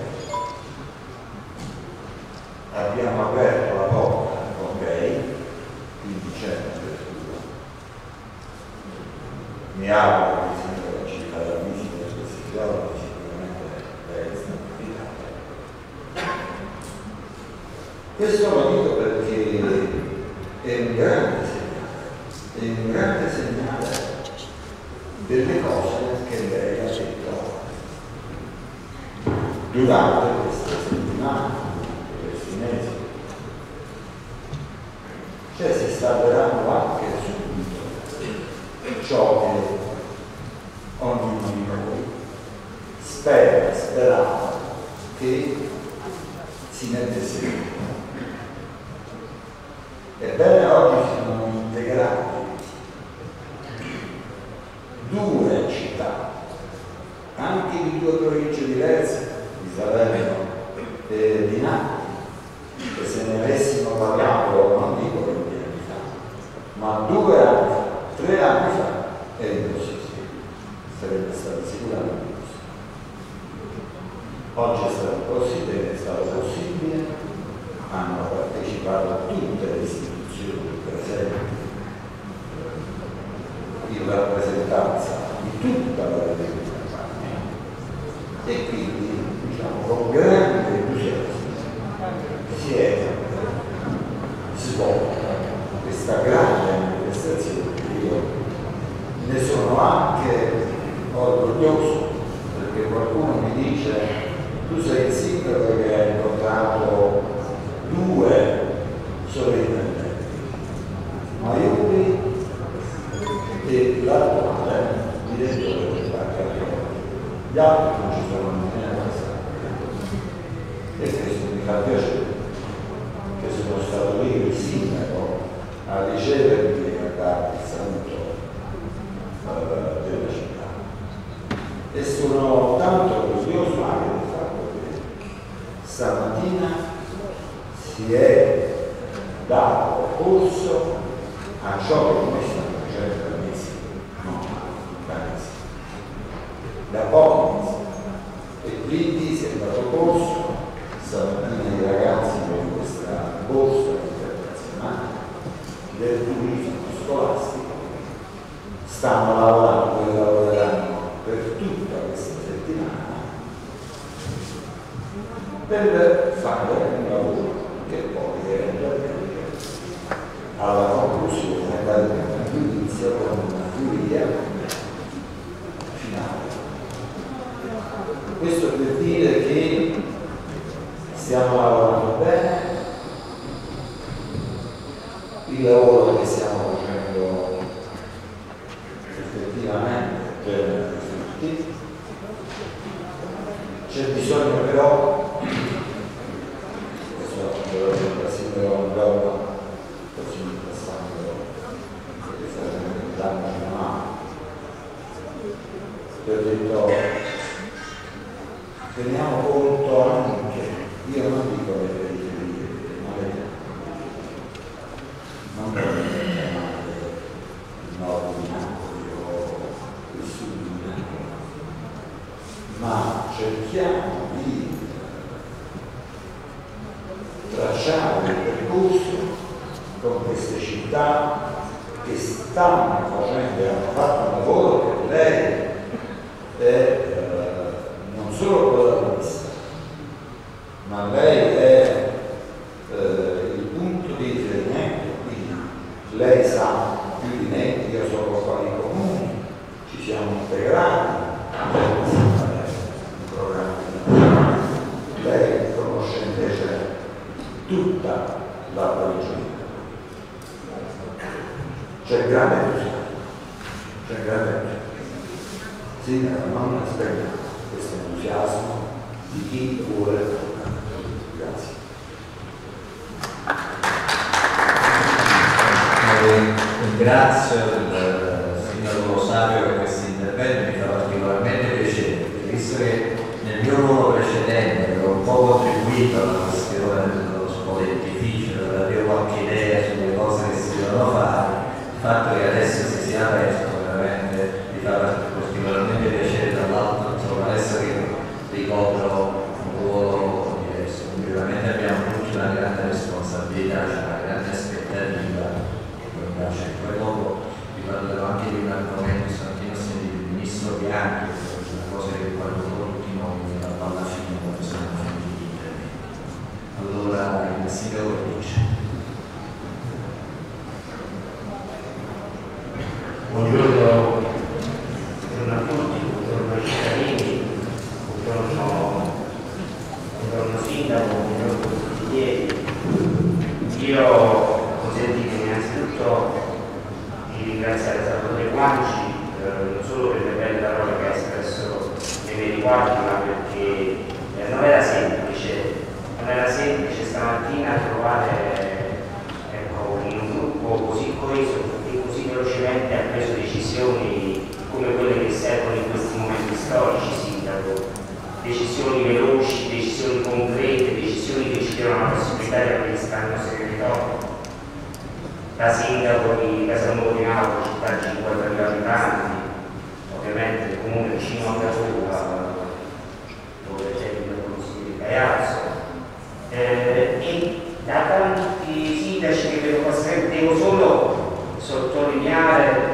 S11: Abbiamo aperto la porta a Pompei, quindi c'è un'apertura. Mi auguro che il sindaco ci farà la visita di questi giorni, sicuramente lei sta invitata. Questo lo dico perché è un grande segnale delle cose che lei ha detto durante queste settimane, questi mesi. Cioè si sta avverando anche subito ciò che ognuno di noi sperava che si mettesse in. Ebbene, oggi sono integrati due città, anche di due province diverse, di Salerno e di Napoli, che se ne avessimo parlato non dico 20 anni fa, ma 2 anni fa, 3 anni fa, è impossibile, sarebbe stato sicuramente impossibile. Oggi è stato possibile, hanno partecipato tutte le istituzioni presenti in rappresentanza di tutta la Repubblica e quindi diciamo con grande entusiasmo si è svolta questa grande manifestazione. Io ne sono anche orgoglioso perché qualcuno mi dice tu sei il sindaco che ha incontrato 2 sovrintendenti, ma io qui e l'attuale direttore del Banca. Gli altri non ci sono nemmeno passati e questo mi fa piacere che sono stato io il sindaco a ricevermi e a dare il saluto della città e sono tanto orgoglioso anche del fatto che stamattina si è dato corso a ciò che noi stiamo facendo da mesi, da pochi mesi, e quindi si è dato corso stamattina i ragazzi con questa borsa internazionale del turismo scolastico stanno lavorando e lavoreranno per tutta questa settimana per fare un lavoro che poi eventualmente alla conclusione daremo un inizio con una il lavoro che stiamo facendo effettivamente per tutti. C'è bisogno però, questo lo dico al sindaco Androva, così passando danno una mano, che ho detto teniamo conto anche, io non dico le periferie, ma non per il nord di Napoli o il sud di Napoli, ma cerchiamo di tracciare il percorso con queste città che stanno facendo e hanno fatto un lavoro per lei è non solo protagonista, ma lei è il punto di riferimento, quindi lei sa più di me, io so quali comuni, ci siamo integrati, un programma, lei conosce invece tutta l'altra regione. C'è grande entusiasmo, c'è grande entusiasmo. Sindaco, non aspetta questo entusiasmo di chi vuole tornare. Grazie.
S1: Ringrazio il sindaco Rosario per questo intervento, mi fa particolarmente piacere, perché visto che nel mio ruolo precedente avevo un po' contribuito alla questione dello spolettificio, per avere qualche idea sulle cose che si devono fare, il fatto che adesso si sia aperto veramente mi fa particolarmente piacere, tra l'altro insomma, adesso che ricopro un ruolo diverso, quindi veramente abbiamo tutti una grande responsabilità, c'è una grande aspettativa. Poi dopo vi parlerò anche di un argomento stamattina del ministro Bianchi, una cosa che quando tutti noi nella palla fine quando siamo finiti gli interventi. Allora il sindaco dice.
S12: Buongiorno a tutti, buongiorno ai cittadini, buongiorno sindaco, buongiorno consiglieri. Io consentitemi innanzitutto di ringraziare Salvatore Guanci non solo per le belle parole che ha espresso nei miei riguardi, ma perché non era semplice stamattina trovare un gruppo così coeso e così velocemente ha preso decisioni come quelle che servono in questi momenti storici, sindaco. Decisioni veloci, decisioni concrete, decisioni che ci diano la possibilità di amministrare il nostro territorio. Da sindaco di Casalnuovo di Napoli, città di 50.000 abitanti, ovviamente il comune vicino a Casula, dove c'è il consiglio di Caiazzo, e da tanti sindaci che vedo passare, devo solo sottolineare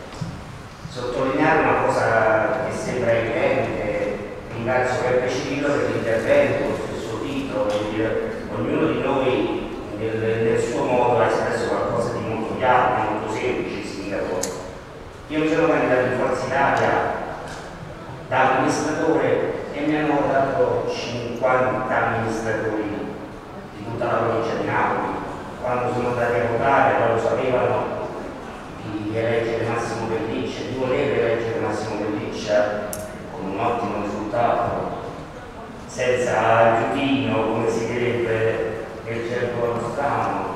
S12: una cosa che sembra evidente. Ringrazio Peppe Cirillo per l'intervento, il suo titolo, ognuno di noi nel suo modo ha espresso qualcosa di molto chiaro, molto semplice, sindaco. Io mi sono candidato in Forza Italia da amministratore e mi hanno votato 50 amministratori di tutta la provincia di Napoli. Quando sono andati a votare, loro sapevano di eleggere Massimo Pelliccia, di voler eleggere Massimo Pelliccia con un ottimo risultato, senza giudino, come si direbbe nel gergo nostrano.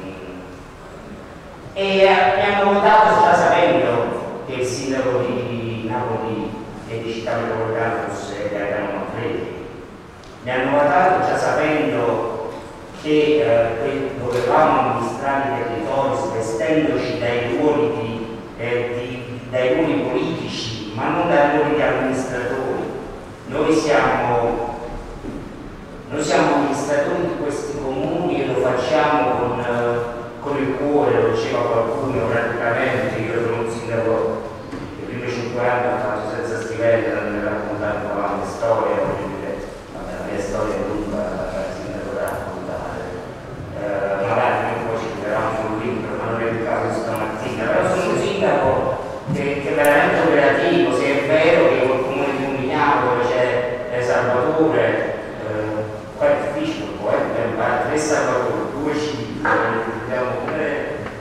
S12: E mi hanno votato già sapendo che il sindaco di Napoli e di Città Metropolitana fosse Gaetano Manfredi. Mi hanno votato già sapendo che dovevamo amministrare i territori svestendoci dai ruoli politici, ma non dai ruoli di amministratori. Noi siamo amministratori di questi comuni e lo facciamo con il cuore, lo diceva qualcuno praticamente. Io sono un sindaco che i primi 5 anni ho fatto senza stipendio, non mi raccontando la mia storia, la mia storia è lunga, la sindaco da raccontare. Magari poi ci troviamo un libro, ma non è il caso stamattina, però sono un sindaco che è veramente operativo. Se è vero che col comune di Pomigliano dove c'è Salvatore, qua è difficile, poi abbiamo 3 Salvatore, 2 civili, dobbiamo pure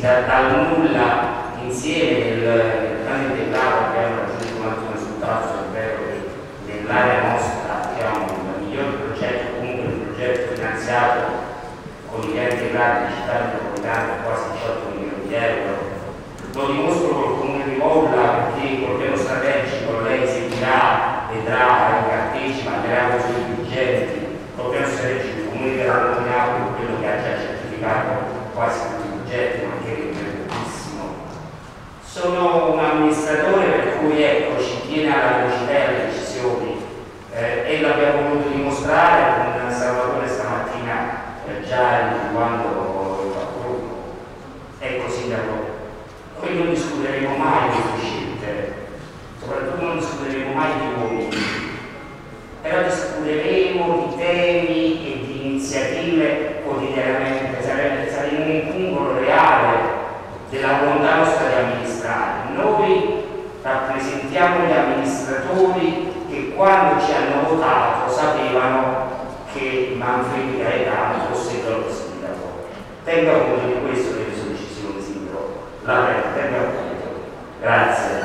S12: dal nulla insieme nel grande integrato che abbiamo raggiunto un altro risultato, ovvero nell'area nostra diciamo, il miglior progetto, comunque il progetto finanziato con i piani integrati di città metropolitana quasi 18 milioni di euro. Lo dimostro col comune di Molla perché col piano strategico lei seguirà, vedrà, partecipa, darà così i dirigenti, col piano strategico il comune verrà nominato quello che ha già certificato quasi tutti i progetti, ma anche pochissimo. Sono un amministratore per cui ecco, ci tiene alla velocità e alle decisioni e l'abbiamo voluto dimostrare con Salvatore stamattina già quando lo approvo. Ecco Sindaco, noi non discuteremo mai di scelte, soprattutto non discuteremo mai di uomini, però discuteremo di temi e di iniziative quotidianamente, saremo un pungolo reale della volontà nostra di amministrare. Noi rappresentiamo gli amministratori che quando ci hanno votato sapevano che Manfredi Gaetano fosse il loro sindaco. Tenga conto di questo nelle sue decisioni, sindaco. La prego, tenga conto. Grazie.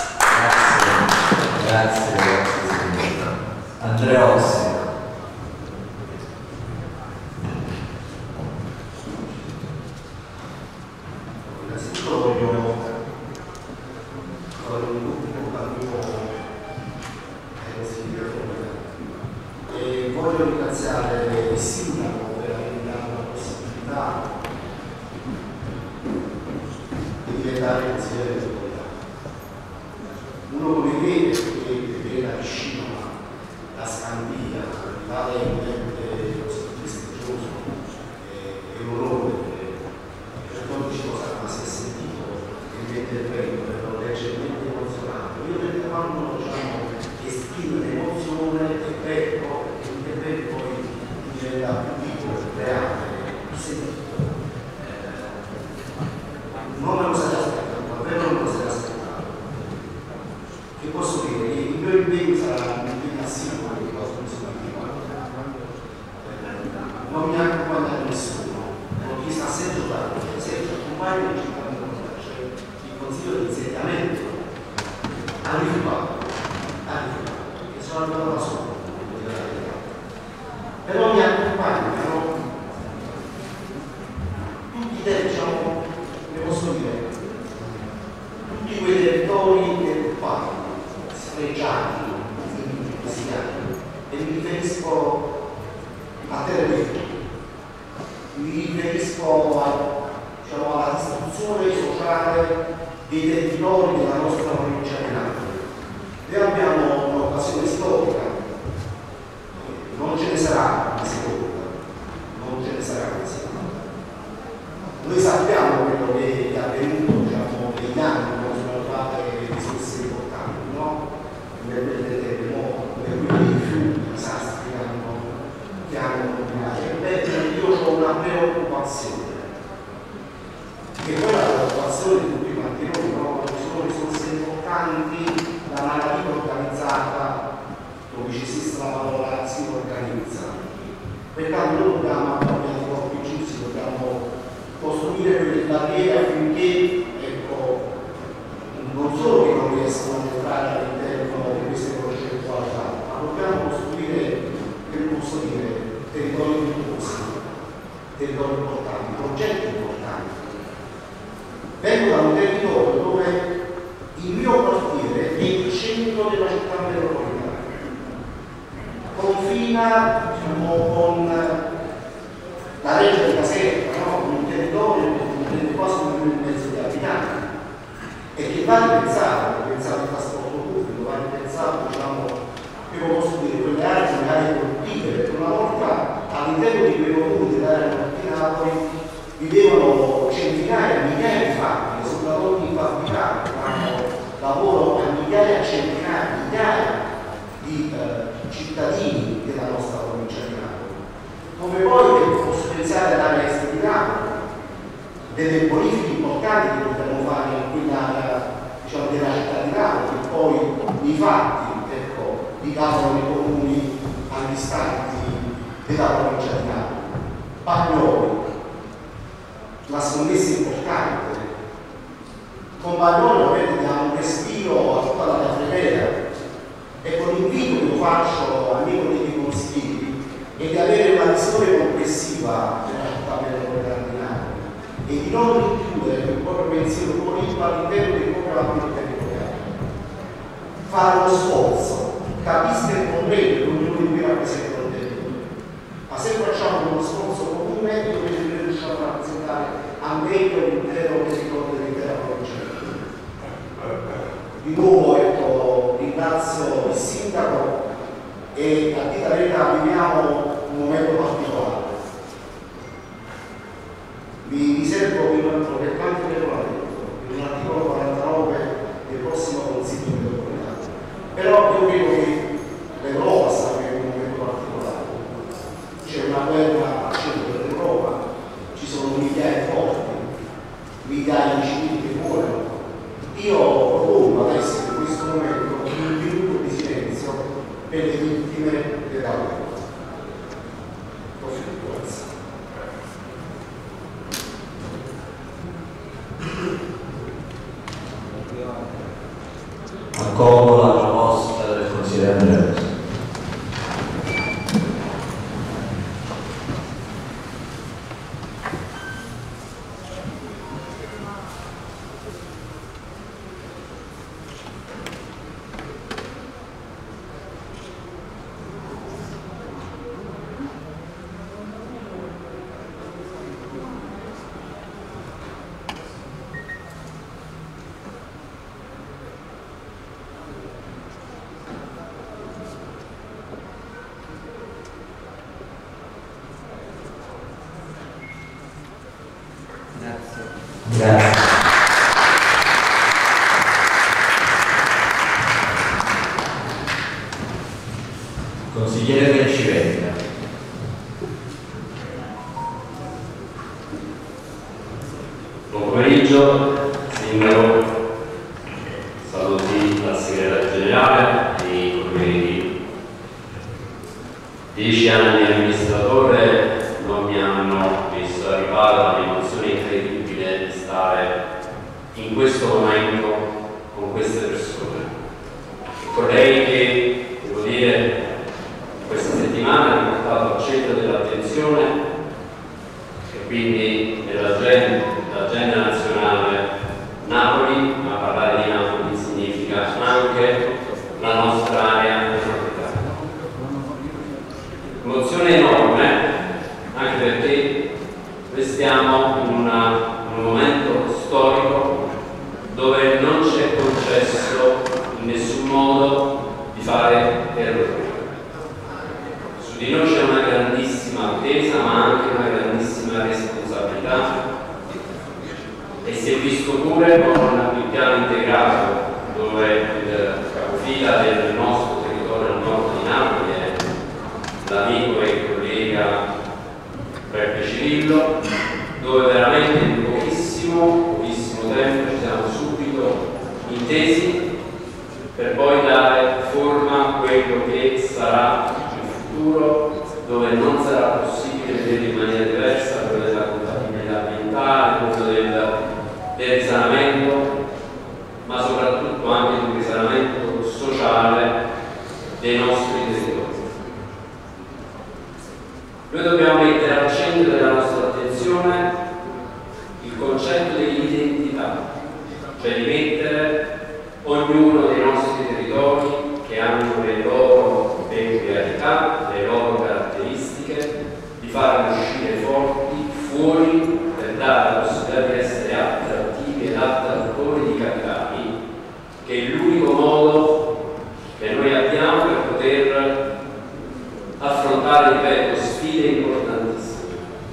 S1: Grazie Andrea Ossi.
S8: Innanzitutto voglio fare un ultimo cambio ai consiglieri e voglio ringraziare il sindaco per avermi dato la possibilità di diventare consigliere metropolitano. Uno come me che viene da vicino la Scandia, l'Italia è un ente così prestigioso e un onore per ogni cosa che si è sentito e mi intervento però leggermente emozionato. Io perché quando diciamo esprimo l'emozione e ecco l'intervento poi diventa più piccolo, reale, più sentito. Non me lo sarei aspettato, davvero non me lo sarei aspettato. Che posso dire? Il mio impegno sarà un impegno assiduo di cosa non sono non mi ha accompagnato nessuno, l'ho chiesto a Sergio Tardo, Sergio accompagna il cittadino, cioè il consiglio di insediamento ha rifiutato, perché sono andato da solo, però mi accompagnano tutti diciamo, come posso dire, tutti quei territori derubbati, sfregiati, e mi riferisco a terre mi riferisco diciamo, alla distribuzione sociale dei territori della nostra provincia di Napoli. Noi abbiamo un'occasione storica, non ce ne sarà una seconda, non ce ne sarà una seconda. Noi sappiamo quello che è avvenuto diciamo, negli anni quando sono arrivate risorse importanti, no? Nel terremoto, per cui i rifiuti, i disastri che hanno combinato. Io ho una preoccupazione, che poi la preoccupazione di tutti quanti noi, no? Ci sono risorse importanti, la malattia organizzata, dove ci esiste la parola si organizza. Pertanto noi dobbiamo abbiamo i corpi giusti, dobbiamo costruire quelle barriere affinché ecco, non solo che non riescono a entrare all'interno di queste progettualità, ma dobbiamo costruire, che posso dire, territori virtuosi, territori importanti, progetti importanti. Vengo da un territorio dove il mio quartiere è il centro della città metropolitana, confina diciamo, con la Reggio di Caserta, no? Con un territorio che comprende quasi 1,5 milioni di abitanti e che va ripensato al trasporto pubblico, va ripensato diciamo, che posso dire, quelle aree sono aree produttive, perché una volta all'interno di quei comuni dell'area di Napoli vivevano centinaia, migliaia di fabbriche, soprattutto i fabbricati, che hanno lavoro a migliaia e centinaia, migliaia di cittadini della nostra provincia di Napoli. Come poi posso pensare all'area est di Napoli, delle bonifiche importanti che dobbiamo fare in quella diciamo, della città di Napoli, che poi i fatti ecco, ricadono nei comuni antistanti della provincia di Napoli. Paglioli, la scommessa importante Compagnoni ovviamente diamo un respiro a tutta la mia federa. Ecco, l'invito che lo faccio ai miei colleghi consiglieri è di avere una visione complessiva della città metropolitana di Napoli e di non rinchiudere il proprio pensiero politico all'interno del proprio ambito territoriale. Fare uno sforzo, capisca e comprendere che ognuno di noi rappresenta un territorio, ma se facciamo uno sforzo comune, noi riusciamo a rappresentare a meglio l'intero territorio dell'intera provincia. Di nuovo ecco, ringrazio il sindaco e a dire la verità viviamo un momento particolare. Vi riservo per quanto regolamento in un articolo 49 del prossimo Consiglio metropolitano. Però io credo che l'Europa sta vivendo un momento particolare. C'è una guerra al centro dell'Europa, ci sono migliaia di morti, migliaia di civili che muoiono. Io propongo adesso in questo momento un minuto di silenzio per le vittime della guerra.
S1: Accolgo la proposta del consigliere Andreas. Grazie. Consigliere Bencivetta.
S13: Buon pomeriggio, Sindaco, saluti al Segretario Generale e i colleghi. 10 anni di amministratore non mi hanno visto arrivare alla emozione incredibile di stare in questo momento con queste persone. E colleghi che, devo dire, questa settimana hanno portato al centro dell'attenzione e quindi dell'agenda nazionale Napoli, ma parlare di Napoli significa anche la nostra area metropolitana. Emozione enorme, anche perché noi stiamo in un momento storico dove non c'è concesso in nessun modo di fare errori. Su di noi c'è una grandissima attesa ma anche una grandissima responsabilità e si è visto pure con il piano integrato dove il capofila del nostro territorio al nord di Napoli è l'amico e collega Beppe Cirillo, dove veramente in pochissimo tempo ci siamo subito intesi per poi dare forma a quello che sarà il futuro, dove non sarà possibile vedere in maniera diversa quello della compatibilità ambientale, quello del risanamento, ma soprattutto anche di un risanamento sociale dei nostri territori. Noi dobbiamo mettere al centro della nostra attenzione il concetto dell'identità, cioè di mettere ognuno dei nostri territori che hanno le loro peculiarità, le loro caratteristiche, di farli uscire forti fuori per dare la possibilità di essere attrattivi ed attrattori di capitali, che è l'unico modo che noi abbiamo per poter affrontare, ripeto, sfide importantissime.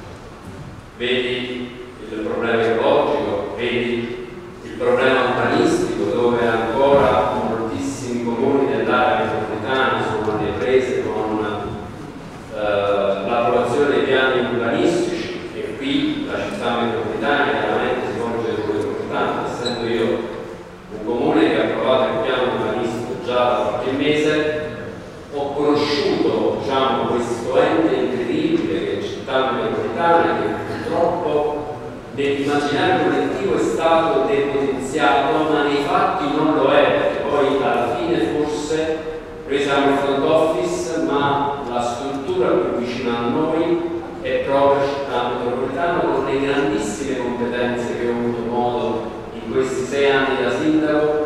S13: Vedi il problema ecologico, vedi il problema urbanistico, dove ancora moltissimi comuni dell'area metropolitana sono alle prese con l'approvazione dei piani urbanistici, e qui la città metropolitana chiaramente si svolge un ruolo importante, essendo io un comune che ha approvato il piano urbanistico già da qualche mese. Ho conosciuto, diciamo, questo ente incredibile che è città metropolitana, che purtroppo nell'immaginario collettivo è stato depotenziato, ma nei fatti non lo è, perché poi alla fine forse noi siamo il front office, ma la struttura più vicina a noi è proprio la città metropolitana, con le grandissime competenze che ho avuto modo in questi 6 anni da sindaco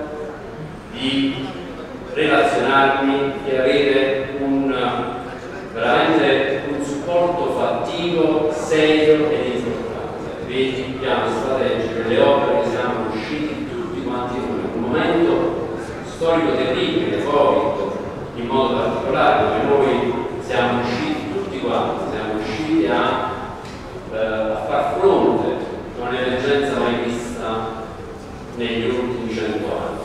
S13: di relazionarmi e avere veramente un supporto fattivo, serio ed importante. Vedi il piano strategico, le opere che siamo riusciti tutti quanti noi, in un momento storico terribile, Covid, in modo particolare, dove noi siamo riusciti tutti quanti, siamo riusciti a far fronte a un'emergenza mai vista negli ultimi 100 anni.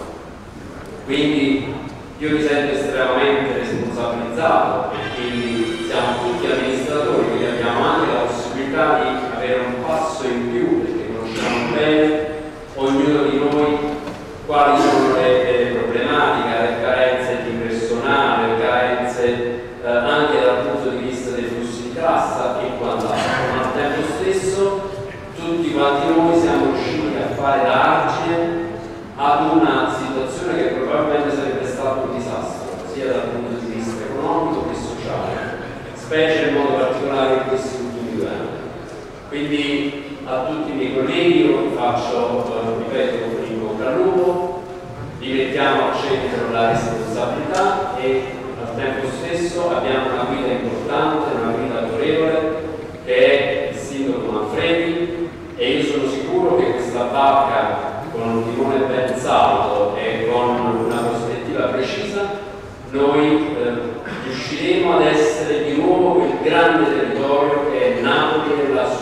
S13: Quindi io mi sento estremamente responsabilizzato, e quindi siamo tutti amministratori, quindi abbiamo anche la possibilità di avere un passo in più, perché conosciamo bene ognuno di noi quali sono le problematiche, le carenze di personale, le carenze anche dal punto di vista dei flussi di cassa e quant'altro, ma al tempo stesso tutti quanti noi siamo riusciti a fare da argine ad una situazione che probabilmente sarebbe stato un disastro, sia dal punto di vista economico che sociale, specie in modo particolare in questi ultimi 2 anni. Quindi a tutti i miei colleghi io faccio, ripeto, in bocca al lupo, li mettiamo al centro la responsabilità e al tempo stesso abbiamo una guida importante, una guida autorevole che è il sindaco Manfredi, e io sono sicuro che questa barca con un timone ben saldo e con una prospettiva precisa noi riusciremo ad essere di nuovo quel grande territorio che è Napoli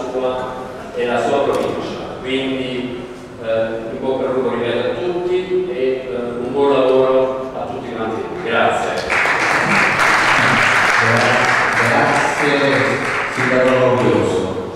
S13: e la sua provincia. Quindi in bocca al lupo, ripeto, a tutti e un buon lavoro a tutti quanti. Grazie.
S4: Grazie, sindaco Orgoglioso.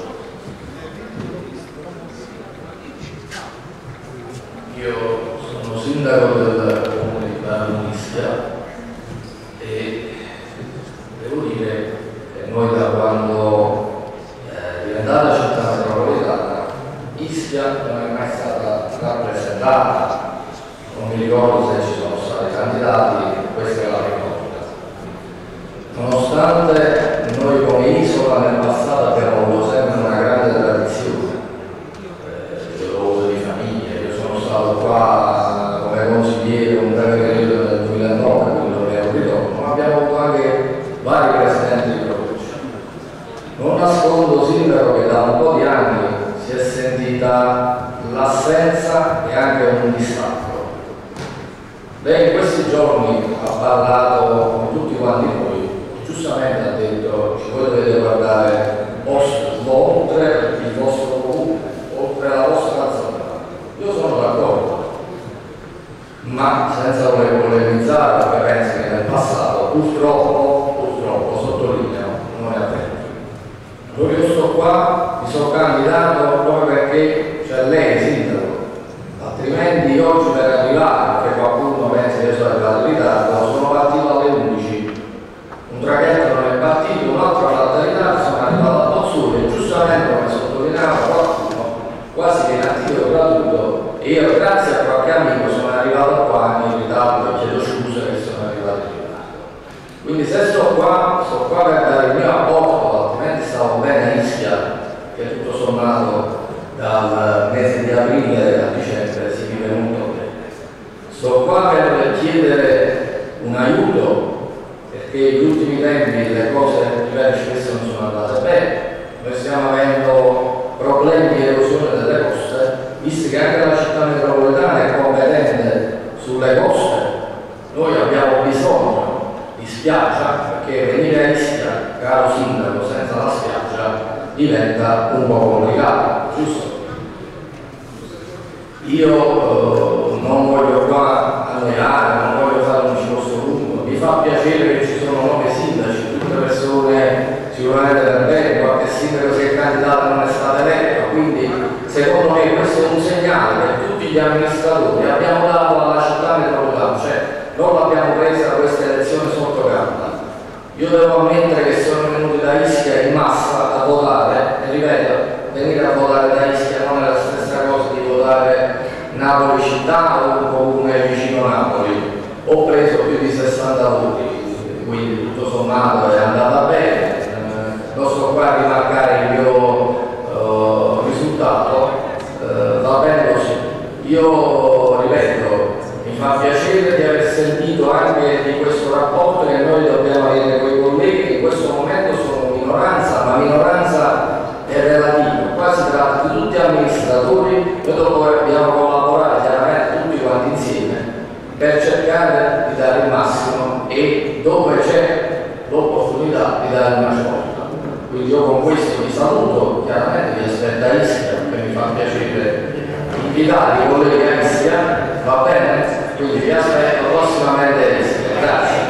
S14: Io sono sindaco del comune di Bano Ischia e devo dire che noi da quando è diventata città metropolitana, Ischia non è mai stata rappresentata, non mi ricordo se ci sono stati candidati, questa è la prima volta. Nonostante noi come isola nel passato abbiamo avuto sempre una grande tradizione, qua come consigliere un breve periodo nel 2009, quindi non abbiamo ritorno, ma abbiamo avuto anche vari presidenti di provincia. Non nascondo, sindaco, che da un po' di anni si è sentita l'assenza e anche un distacco. Lei in questi giorni ha parlato con tutti quanti noi, giustamente ha detto ci voi dovete guardare oltre il vostro comune, oltre la vostra zona. Io sono d'accordo, ma senza voler polemizzare, perché penso che nel passato purtroppo, sottolineo, non è avvenuto. Allora io sto qua, mi sono candidato proprio perché c'è lei, sindaco, altrimenti oggi per arrivare, perché qualcuno pensa che io sono arrivato in ritardo, sono partito alle 11, un traghetto non è partito, un altro alla ritardo, sono arrivato a Pozzuoli e giustamente come sottolineava qualcuno, quasi che in attivo gratuito, e io grazie a qualche amico sono arrivato qua in ritardo e chiedo scusa che sono arrivato in ritardo. Quindi se sto qua per dare il mio apporto, altrimenti stavo bene a Ischia, che tutto sommato dal mese di aprile a dicembre si vive molto bene. Sto qua per chiedere un aiuto, perché negli ultimi tempi le cose spesso non sono andate bene. Noi stiamo avendo problemi di erosione delle coste, visto che anche la città metropolitana è competente sulle coste. Noi abbiamo bisogno di spiaggia, perché venire a Ischia, caro sindaco, senza la spiaggia diventa un po' complicato, giusto? Io non voglio qua annoiare, non voglio fare un discorso lungo, mi fa piacere che ci sono 9 sindaci, tutte persone sicuramente per bene, qualche sindaco si è candidato non è stato eletto, quindi secondo me questo è un segnale per tutti gli amministratori. Abbiamo dato alla città metropolitana, cioè non l'abbiamo presa questa elezione sotto gamba. Io devo ammettere che sono venuti da Ischia in massa a votare, e ripeto, venire a votare da Ischia non è quindi tutto sommato è andata bene. Non sto qua a rimarcare il mio risultato, va bene così. Io ripeto, mi fa piacere di aver sentito anche di questo rapporto che noi dobbiamo avere con i colleghi che in questo momento sono minoranza, ma minoranza è relativa. Qua si tratta di tutti amministratori, noi dobbiamo collaborare chiaramente tutti quanti insieme per cercare di dare il massimo e dove c'è l'opportunità di dare una svolta. Quindi io con questo vi saluto, chiaramente vi aspetto a Ischia, che mi fa piacere invitare i colleghi a Ischia, va bene? Quindi vi aspetto prossimamente a Ischia. Grazie.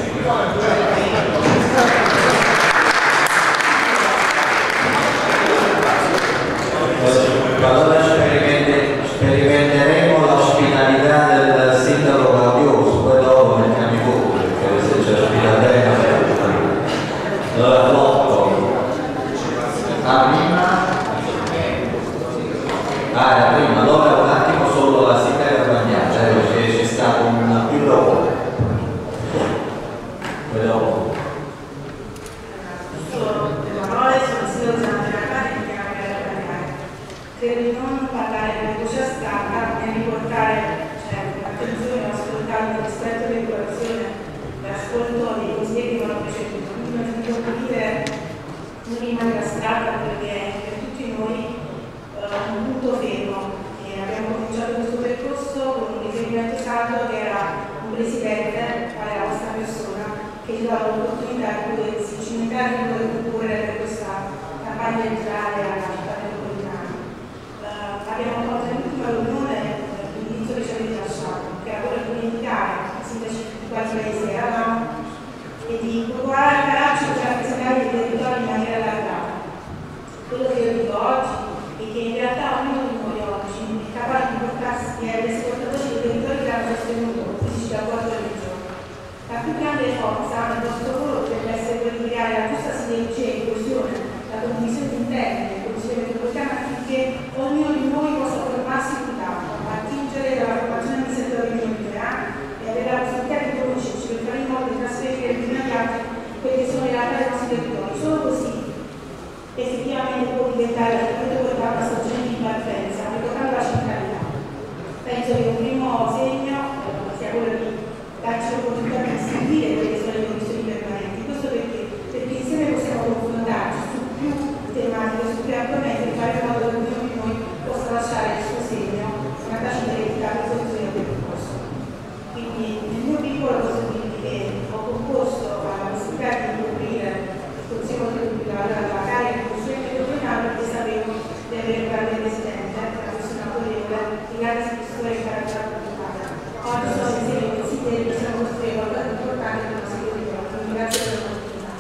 S1: Allora sperimenteremo l'ospitalità del sindaco Gaudioso, poi dopo mettiamo i voti, perché se c'è ospitalità allora Flotto. Era prima, allora un attimo solo la sindaca Bagnata, perché c'è stato un più dopo. Poi dopo.
S15: Le parole sono il sindaco Gianni che credo di non parlare per voce astratta e riportare l'attenzione e ascoltare il rispetto e l'educazione e ascolto dei consiglieri che mi hanno preceduto. Quindi non sento dire un'imagine astratta perché per tutti noi un punto fermo. E abbiamo cominciato questo percorso con un riferimento saldo che era un presidente, quale era questa persona, che ci dava l'opportunità di potersi cimentare e poter comporre per questa campagna elettorale alla città metropolitana. Abbiamo fatto nell'ultima riunione l'indirizzo che ci avete lasciato, che era quello di indicare i sindaci di quali paesi eravamo e di procurare il coraggio di rappresentare i territori in maniera allargata. Quello che io dico oggi è che in realtà ognuno di noi oggi è capace di portarsi di essere portatori dei territori che hanno sostenuto, fisici da quattro regioni. La più grande forza del nostro lavoro dovrebbe essere quello di creare la giusta sinergia e coesione, la condivisione interna e la condivisione metropolitana affinché ognuno di noi possa formarsi in campo, attingere dalla formazione amministrativa dei migliorani e avere la possibilità di conoscerci per fare in modo di trasferire gli uni agli altri quelli che sono le realtà dei nostri territori. Solo così effettivamente può diventare una stagione di partenza, ricordando la centralità. Penso che un primo segno sia quello di darci l'opportunità di seguire quelle che sono le condizioni permanenti. Questo perché insieme possiamo confrontarci su più tematiche, su più argomenti e fare in modo che ognuno di noi possa lasciare il suo segno, una tacita eredità per soluzione del percorso. Quindi nel mio piccolo posso dirvi che ho concorso alla possibilità di ricoprire il Consiglio della carica di Consiglio metropolitano perché sapevo di avere un grande presidente, una persona autorevole, di grande spessore e carattere parlamentare. Oggi sono insieme ai consiglieri che siamo costruiti qualcosa di importante per il nostro territorio. Quindi grazie per l'opportunità.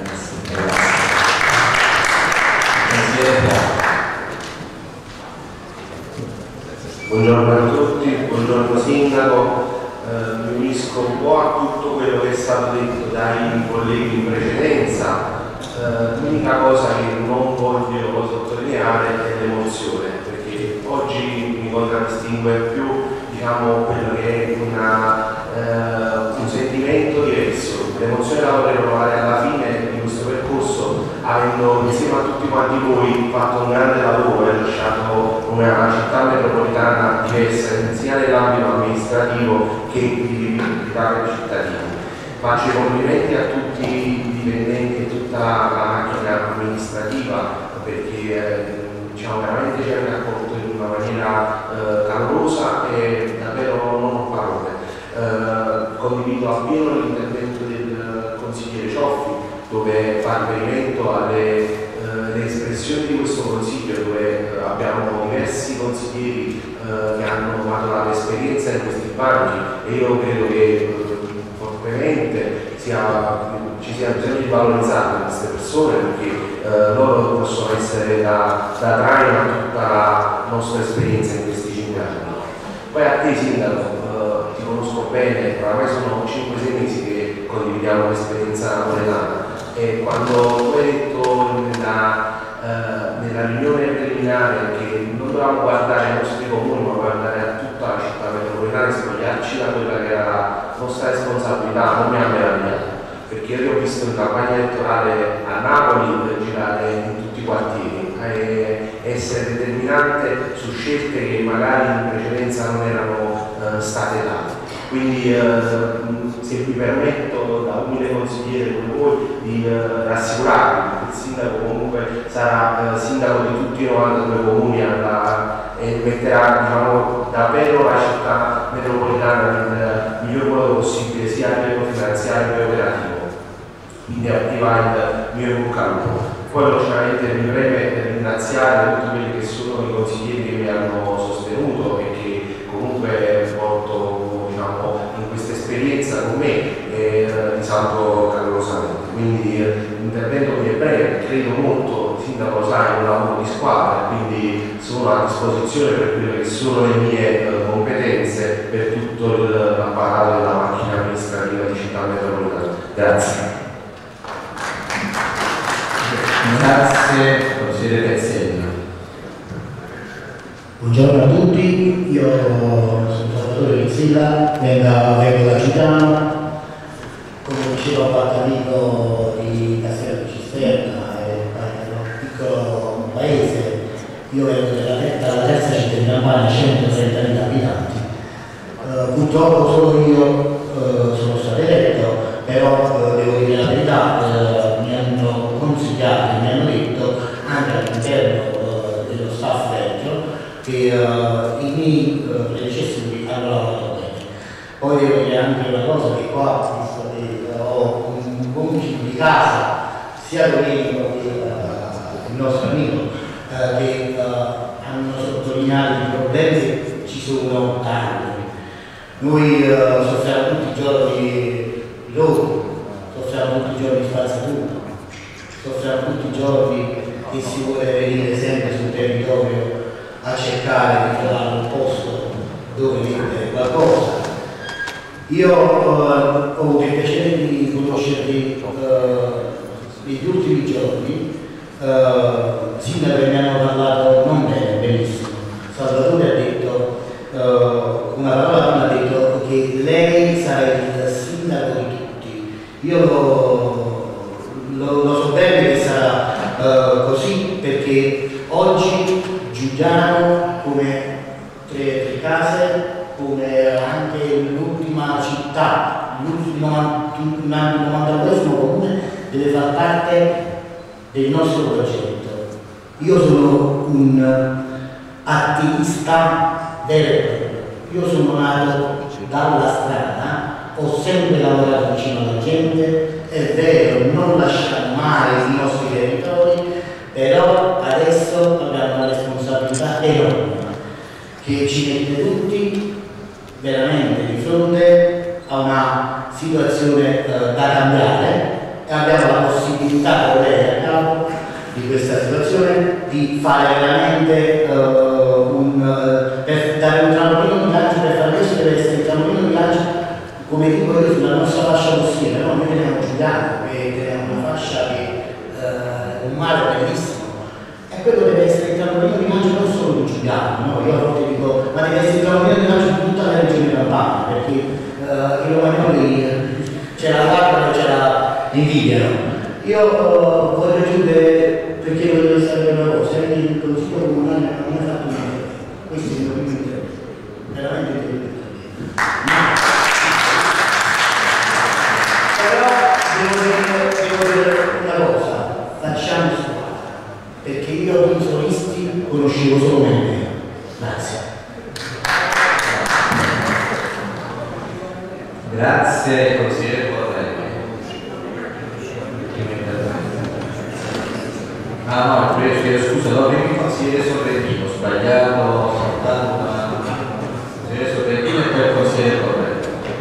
S2: Buongiorno a tutti, buongiorno Sindaco. Mi unisco un po' a tutto quello che è stato detto dai colleghi in precedenza. L'unica cosa che non voglio sottolineare è l'emozione, perché oggi mi contraddistingue più quello che è un sentimento diverso. L'emozione la vorrei provare alla fine di questo percorso, avendo insieme a tutti quanti voi fatto un grande lavoro e lasciato una città metropolitana diversa sia nell'ambito amministrativo che di vivibilità per i cittadini. Faccio i complimenti a tutti i dipendenti e tutta la macchina amministrativa perché veramente ci hanno accolto in una maniera calorosa e davvero non ho parole. Condivido appieno l'intervento del consigliere Cioffi dove fa riferimento alle espressioni di questo consiglio dove abbiamo diversi consiglieri che hanno maturato esperienza in questi banchi e io credo che fortemente ci sia bisogno di valorizzare queste persone perché loro possono essere da traino a tutta la nostra esperienza in questi 5 anni. Poi a te Sindaco, ti conosco bene, oramai sono 5-6 mesi che condividiamo l'esperienza napoletana e quando tu hai detto nella riunione preliminare che non dovevamo guardare ai nostri comuni ma guardare a tutta la città metropolitana e spogliarci da quella che era la nostra responsabilità, non mi ha meravigliato.
S7: in campagna elettorale a Napoli girare in tutti i quartieri, essere determinante su scelte che magari in precedenza non erano state date. Quindi se mi permetto da umile consigliere come voi di rassicurarvi che il sindaco comunque sarà sindaco di tutti i 92 comuni e metterà, diciamo, davvero la città metropolitana nel miglior modo possibile sia a livello finanziario che operativo. Quindi attiva il mio in bocca al lupo. Poi logicamente mi preme ringraziare tutti quelli che sono i consiglieri che mi hanno sostenuto e che comunque porto, diciamo, in questa esperienza con me di salvo calorosamente. Quindi l'intervento mi è breve, credo molto, il sindaco lo sa, è un lavoro di squadra, quindi sono a disposizione per quelle che sono le mie competenze per tutto l'apparato della macchina amministrativa di Città Metropolitana. Grazie.
S16: Grazie, consigliere Pezzella.
S17: Buongiorno a tutti, io sono Salvatore Pezzella, vengo da Gitano, come diceva Baltanico di Castello di Cisterna, è un piccolo paese, io vengo dalla terza città di Campania, 130.000 abitanti. Purtroppo solo io sono stato eletto, però devo dire la verità, mi hanno consigliato, mi hanno detto anche all'interno dello staff dentro che i miei predecessori hanno lavorato bene. Poi devo dire anche una cosa, che qua visto che ho un buon vicino di casa, sia Domenico che il nostro amico, che hanno sottolineato i problemi che ci sono tanti. Noi soffriamo tutti i giorni di rogo, soffriamo tutti i giorni di spazzatura, soffriamo tutti i giorni che si vuole venire sempre sul territorio a cercare di trovare un posto dove mettere qualcosa. Io ho avuto il piacere di conoscervi negli ultimi giorni, sindaco mi hanno parlato non bene, benissimo. Salvatore ha detto una parola, mi ha detto che lei sarà il sindaco di tutti. Io lo so bene che sarà così, perché oggi Giuliano, come tre case, come anche l'ultima città, l'ultimo 92esimo comune, deve far parte del nostro progetto. Io sono un attivista vero e proprio. Io sono nato dalla strada, ho sempre lavorato vicino alla gente, è vero, non lasciamo mai i nostri territori, però adesso abbiamo una responsabilità enorme che ci mette tutti veramente di fronte a una situazione da cambiare e abbiamo la possibilità, vorrei a capo di questa situazione, di fare veramente per dare un trampolino di lancio. Per fare questo deve essere il trampolino di lancio, come dico io, sulla nostra fascia costiera. No? Noi teniamo Giuliano, che teniamo una fascia che è un mare bellissimo, e quello deve essere il trampolino di lancio non solo di Giuliano, no? Io a volte dico, ma deve essere il trampolino di lancio di tutta la regione Campania, perché i romagnoli c'è la guarda e c'è la invidiano. Io vorrei chiudere perché voglio sapere una cosa, il Consiglio Comunale non ha fatto niente, questo è il mio intervento, veramente il mio intervento. Però devo dire una cosa, facciamo squadra, perché io i solisti conoscevo solo me. Grazie.
S16: Grazie consigliere Borrelli. Ah no, scusa, no, prima il consigliere Sorrentino, sbagliato, ho saltato una consigliere Sorrentino e poi il consigliere Borrelli.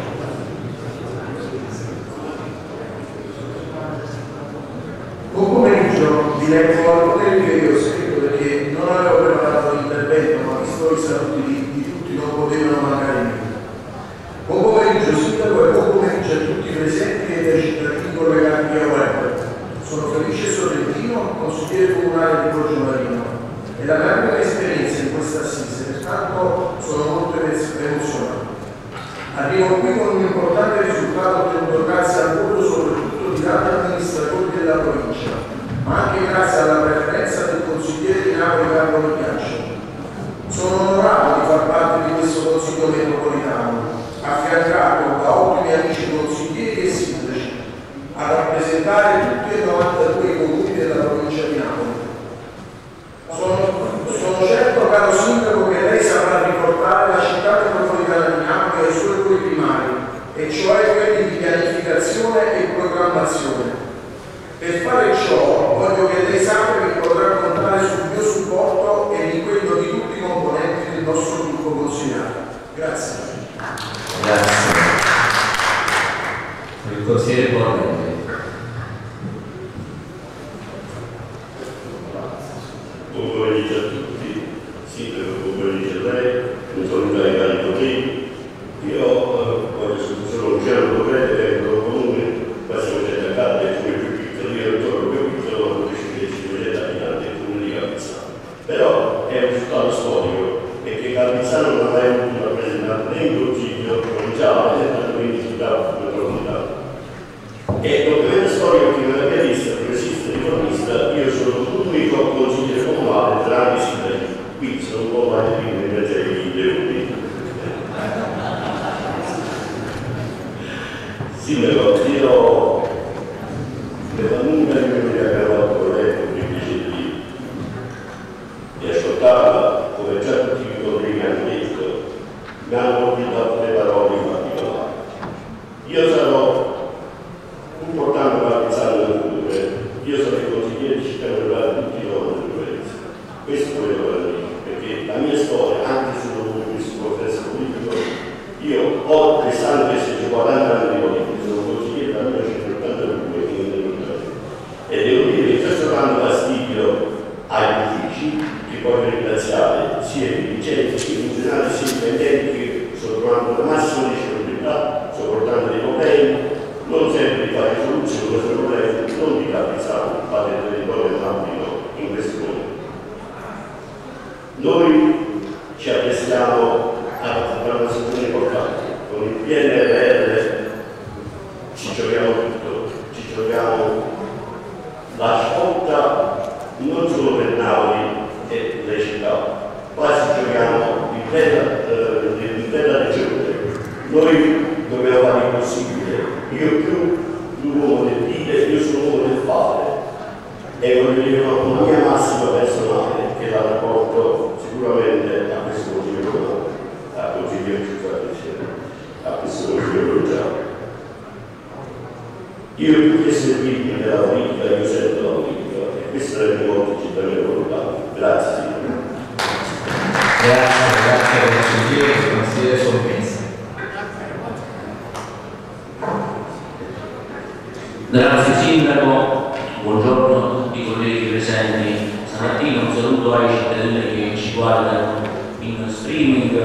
S18: Buon pomeriggio, vi leggo alcune che io ho scritto perché non avevo preparato l'intervento, ma visto i saluti di tutti non potevano mancare in me. Buon pomeriggio sindaco e buon pomeriggio a tutti i presenti e ai cittadini collegati via web. Sono Felice Sorrentino, consigliere comunale di Borgio Marino, e la mia prima esperienza in questa assise, pertanto sono molto emozionato. Arrivo qui con un importante risultato ottenuto grazie al lavoro soprattutto di tanti amministratori rappresentare tutti e 92 i comuni della provincia di Napoli. Sono certo, caro Sindaco, che lei saprà riportare la città metropolitana di Napoli ai suoi ruoli primari, e cioè quelli di pianificazione e programmazione. Per fare ciò voglio che lei sappia che potrà contare sul mio supporto e di quello di tutti i componenti del nostro gruppo consigliare. Grazie.
S16: Grazie. Il consigliere Borrelli.
S19: Buon pomeriggio a tutti, Sindaco, buon pomeriggio a lei, un saluto ai cari colleghi. Io voglio solo un cielo dovere che è un comune, quasi 100 abitanti, è come più piccolo, io non sono più piccolo, ho deciso di 500 abitanti, il comune di Calvizzano. Però è un risultato storico, perché Calvizzano non ha mai avuto rappresentato né in consiglio provinciale né tantomeno in città metropolitana. E l'operato storico che nella mia lista progressista e riformista, io sono l'unico consigliere comunale tra i sindaci, quindi sono un po' mai di in mezzo ai leoni. Sindaco, io nella lunga memoria che avevo con lei, con il piacere di ascoltarla, come già tutti i colleghi hanno detto, mi hanno colpito le parole in particolare. Io sarò un portando Calvizzano nel futuro, io sono il consigliere di città metropolitana di tutti i giorni del paese. Questo è quello che dico, perché la mia storia, anche se non ho questo contesto politico, io ho quest'anno che se 40 anni di politica, sono consigliere dal 1982 che non e devo dire che già sto dando fastidio agli uffici, che voglio ringraziare sia i dirigenti, sia i funzionari, sia i dipendenti che sto trovando la massima disponibilità, sto portando dei problemi, non sempre di fare soluzioni, questo problema non di Calvizzano, ma del territorio dell'ambito in questione. Noi ci apprestiamo a partecipare a una sessione importante. Con il PNRR ci giochiamo tutto, ci giochiamo la svolta non solo per Napoli e le città, ma ci giochiamo l'intera regione. Noi dobbiamo fare il possibile, io più l'uomo del dire, io sono l'uomo del fare, e voglio dire una mia massima personale che la rapporto sicuramente a questo consiglio, a questo consiglio provinciale. Io più che servirmi della politica, io sento la politica, e questo è il mio modo di cittadino volontario. Grazie.
S16: Grazie consigliere Solmesi.
S20: Grazie Sindaco, buongiorno a tutti i colleghi presenti stamattina, un saluto ai cittadini che ci guardano in streaming.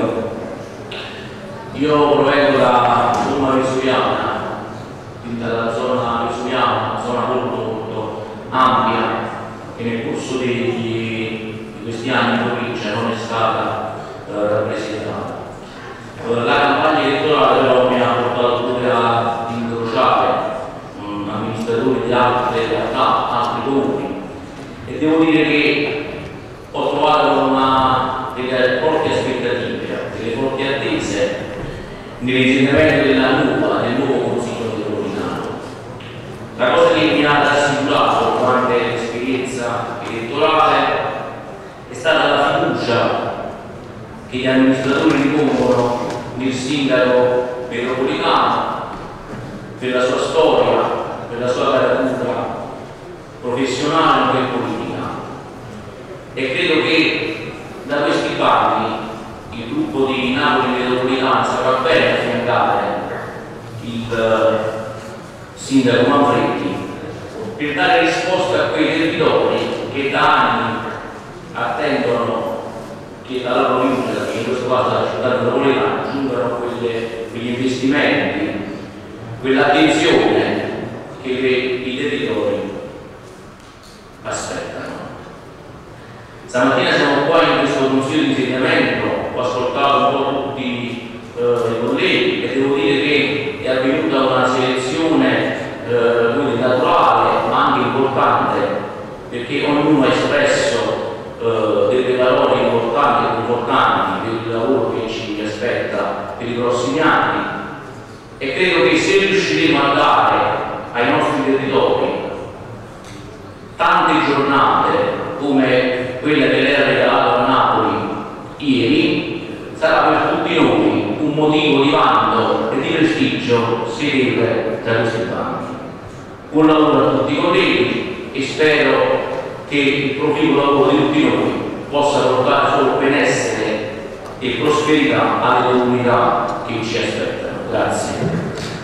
S20: Io provengo da Roma Vesuviana, quindi dalla zona vesuviana, una zona molto ampia, che nel corso di questi anni in provincia non è stata rappresentata. La campagna elettorale però mi ha portato pure a incrociare amministratori di altre realtà, altri comuni, e devo dire che ho trovato delle forti aspettative, delle forti attese nell'insediamento del nuovo Consiglio metropolitano. La cosa che mi ha rassicurato durante l'esperienza elettorale è stata la fiducia che gli amministratori ripongono nel sindaco metropolitano per la sua storia, per la sua caratura professionale e politica, e credo che da questi banchi il gruppo di Napoli Metropolitana saprà bene affiancare il sindaco Manfredi per dare risposta a quei territori che da anni attendono che dalla provincia, che in questo caso dalla città metropolitana, giungano quegli investimenti, quell'attenzione che i territori aspettano. Stamattina siamo qua in questo consiglio di insediamento, ho ascoltato un po' tutti i colleghi e devo dire che è avvenuta una selezione naturale ma anche importante, perché ognuno ha espresso delle parole importanti e confortanti per il lavoro che ci aspetta per i prossimi anni, e credo che se riusciremo a dare ai nostri territori tante giornate come quella che lei ha regalato a Napoli ieri sarà per tutti noi un motivo di vanto e di prestigio sedere tra questi banchi. Buon lavoro a tutti i colleghi e spero che il proficuo lavoro di tutti noi possa portare solo benessere e prosperità alle comunità che ci aspettano. Grazie.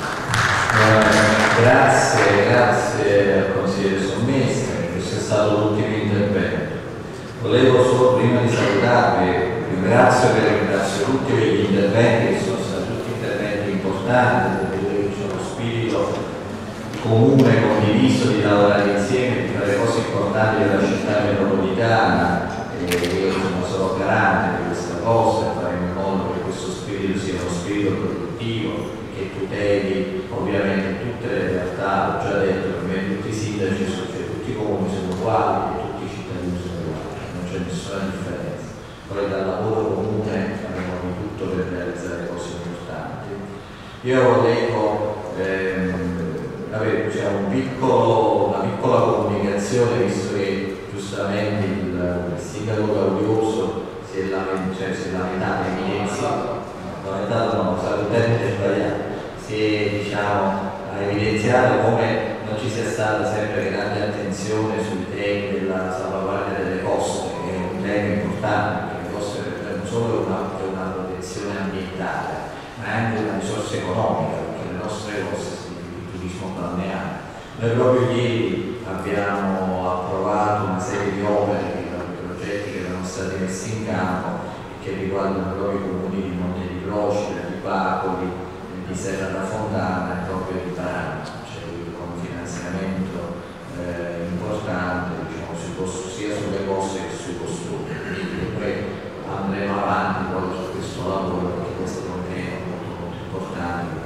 S16: Grazie al consigliere Sommestre, questo è stato l'ultimo intervento. Volevo solo prima di salutarvi, ringrazio tutti gli interventi che sono stati tutti interventi importanti, perché c'è uno spirito comune, condiviso di lavorare insieme, di fare cose importanti per la città metropolitana. Io sono garante di questa cosa e faremo in modo che questo spirito sia uno spirito produttivo che tuteli ovviamente tutte le realtà. Ho già detto, per me tutti i sindaci, cioè tutti i comuni sono uguali e tutti i cittadini sono uguali, non c'è nessuna differenza. Poi dal lavoro comune faremo di tutto per realizzare cose importanti. Io leggo c'è una piccola comunicazione, visto che giustamente il sindaco Gaudioso si è lamentato, ha evidenziato come non ci sia stata sempre grande attenzione sui temi della salvaguardia delle coste, che è un tema importante, perché le coste non solo è una protezione ambientale, ma è anche una risorsa economica, perché le nostre coste il turismo balneare. Noi proprio ieri abbiamo approvato una serie di opere, di progetti che erano stati messi in campo e che riguardano proprio i comuni di Monte di Procida, di Bacoli, di Serra da Fontana e proprio di Parano, cioè con un finanziamento importante, diciamo, sia sulle coste che sui costumi. Quindi poi andremo avanti poi su questo lavoro, perché questo è un tema molto importante.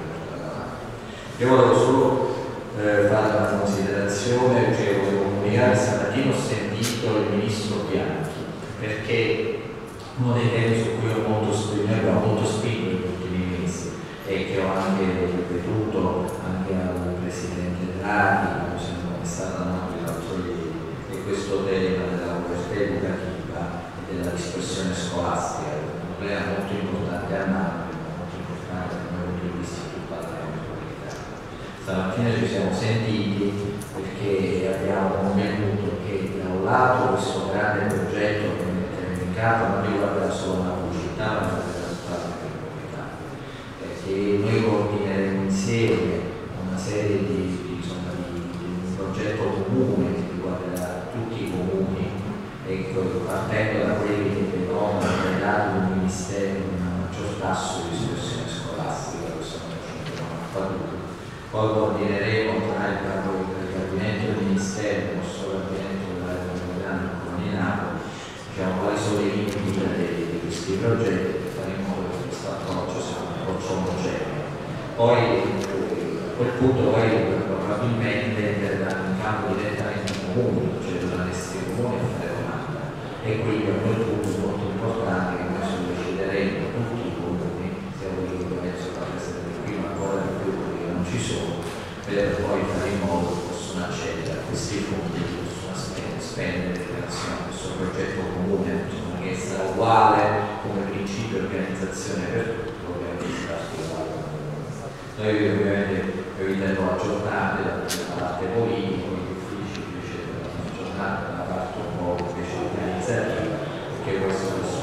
S16: Io volevo solo fare una considerazione, cioè volevo comunicare. Stamattina ho sentito il ministro Bianchi, perché uno dei temi su cui noi abbiamo molto spinto negli ultimi mesi e che ho anche ripetuto anche al Presidente Draghi, quando è stata Napoli l'altro ieri, è questo tema della povertà educativa e della dispersione scolastica, un problema molto importante a Napoli, molto importante per noi punti di vista di tutta la metropolitana. Stamattina ci siamo sentiti perché abbiamo convenuto che da un lato questo grande progetto che metteremo in campo non riguarda solo una città, ma riguarda tutta la metropolitana, perché noi coordineremo insieme una serie di un progetto comune che riguarderà tutti i comuni, partendo da quelli che vedranno dato un ministero con un maggior tasso di dispersione scolastica, questo non è. Poi coordineremo tra il gabinetto del Ministero, non solo il gabinetto dell'area metropolitana del Comune di Napoli, diciamo quali sono i limiti di questi progetti, per fare in modo che questo approccio sia un approccio omogeneo. Poi a quel punto probabilmente entreranno in campo direttamente i comuni, cioè l'anestesi comune e fare domanda. E quindi a quel punto è molto importante che noi solleciteremo tutti i comuni, sia quelli che penso che essere prima ancora di più ci sono, per poi fare in modo che possono accedere a questi fondi, che possono spendere in relazione a questo progetto comune, insomma, che sarà uguale come principio di organizzazione per tutto, ovviamente articolato. Noi ovviamente eviteremo aggiornare la parte politica, gli uffici invece aggiornare la parte un po' invece organizzativa, perché questo è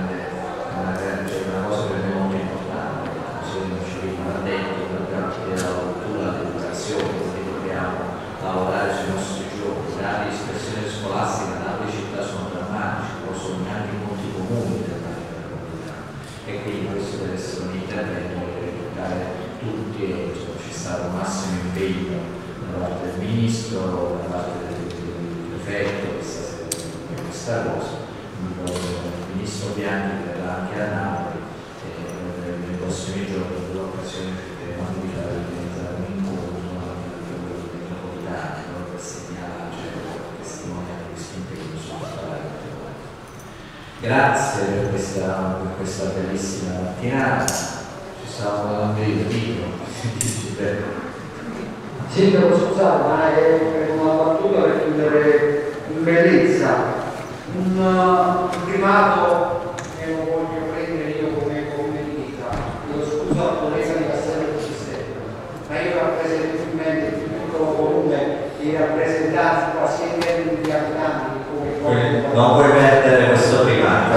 S16: una cosa per me molto importante, come ci ha detto, della cultura, dell'educazione, quindi dobbiamo lavorare sui nostri giorni. La dispersione scolastica da altre città sono drammatici, però sono anche molti comuni della metropolitana, e quindi questo deve essere un intervento per toccare tutti, e c'è stato un massimo impegno da parte del Ministro, da parte del Prefetto, questa cosa. Il Ministro Bianchi verrà anche a Napoli nei prossimi giorni, dell'occasione di organizzare un incontro anche a livello metropolitano per segnalare, testimoniare questo impegno su tutta la regione. Grazie per questa bellissima mattinata. Ci stavamo dando il titolo.
S6: Sindaco, scusate, ma è una battuta per chiudere in bellezza. Un primato che lo voglio prendere io come vita. Io scuso la polizia di Castello di Cisterna, ma io rappresento finalmente il più piccolo volume di rappresentanti quasi in termini di abitanti come
S1: non puoi perdere questo primato,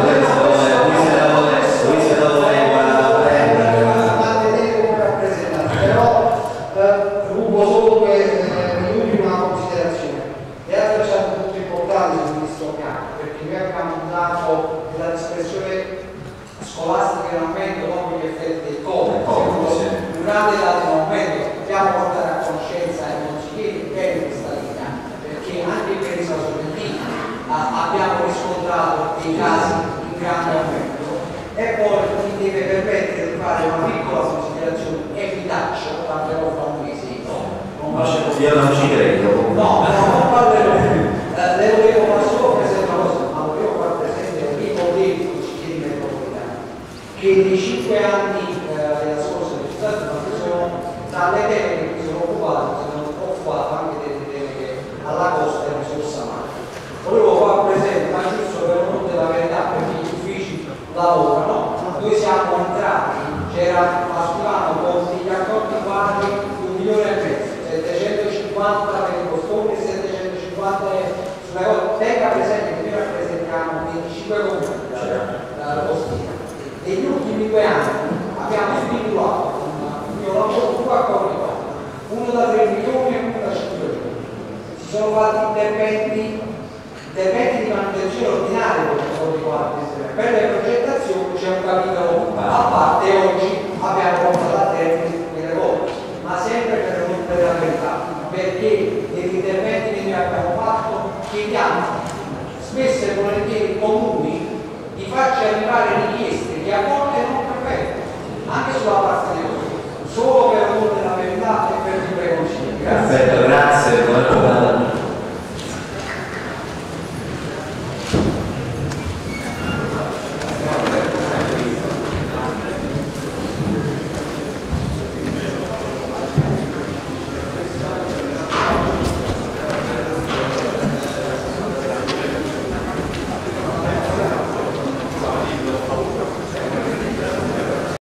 S1: lui se lo voleva prendere,
S6: mantenere come rappresentanti, però rubo solo per l'ultima considerazione. Le altre sono molto importanti su questo campo, perché noi abbiamo dato dell'espressione scolastica in aumento dopo gli effetti del Covid, un grande dato in aumento, dobbiamo portare a conoscenza ai consiglieri bene questa linea, perché anche per i sospettiti abbiamo riscontrato dei casi in grande aumento. E poi mi deve permettere di fare una piccola considerazione, evitaccio, parlerò fra un mese.
S1: Io non ci credo.
S6: No, non parlerò. Le volevo far solo presente una cosa, ma volevo far presente ai colleghi consiglieri metropolitani che nei 5 anni della scorsa legislatura sono dalle teme che mi sono occupato anche delle teme alla costa e risorsa mare. Volevo far presente, ma giusto per non della verità, perché gli uffici lavorano, noi siamo entrati, c'era Masculano con degli accordi quadri di 1,5 milioni, 750 per i costumi e 750 sulle cose. Tenga presente che noi rappresentiamo 25 comuni costina. Negli ultimi 2 anni abbiamo stipulato un mio lavoro 2 accordi quadri, uno da 3 milioni e uno da 5 milioni. Si sono fatti interventi di manutenzione ordinaria per le progettazioni. C'è un capitolo a parte, oggi abbiamo portato a termine quelle cose, ma sempre per rompere la verità, perché negli interventi che noi abbiamo fatto chiediamo spesso e volentieri comuni di farci arrivare richieste che a volte non permettono, anche sulla parte di noi, solo per rompere la verità e per il preconsiglio. Grazie.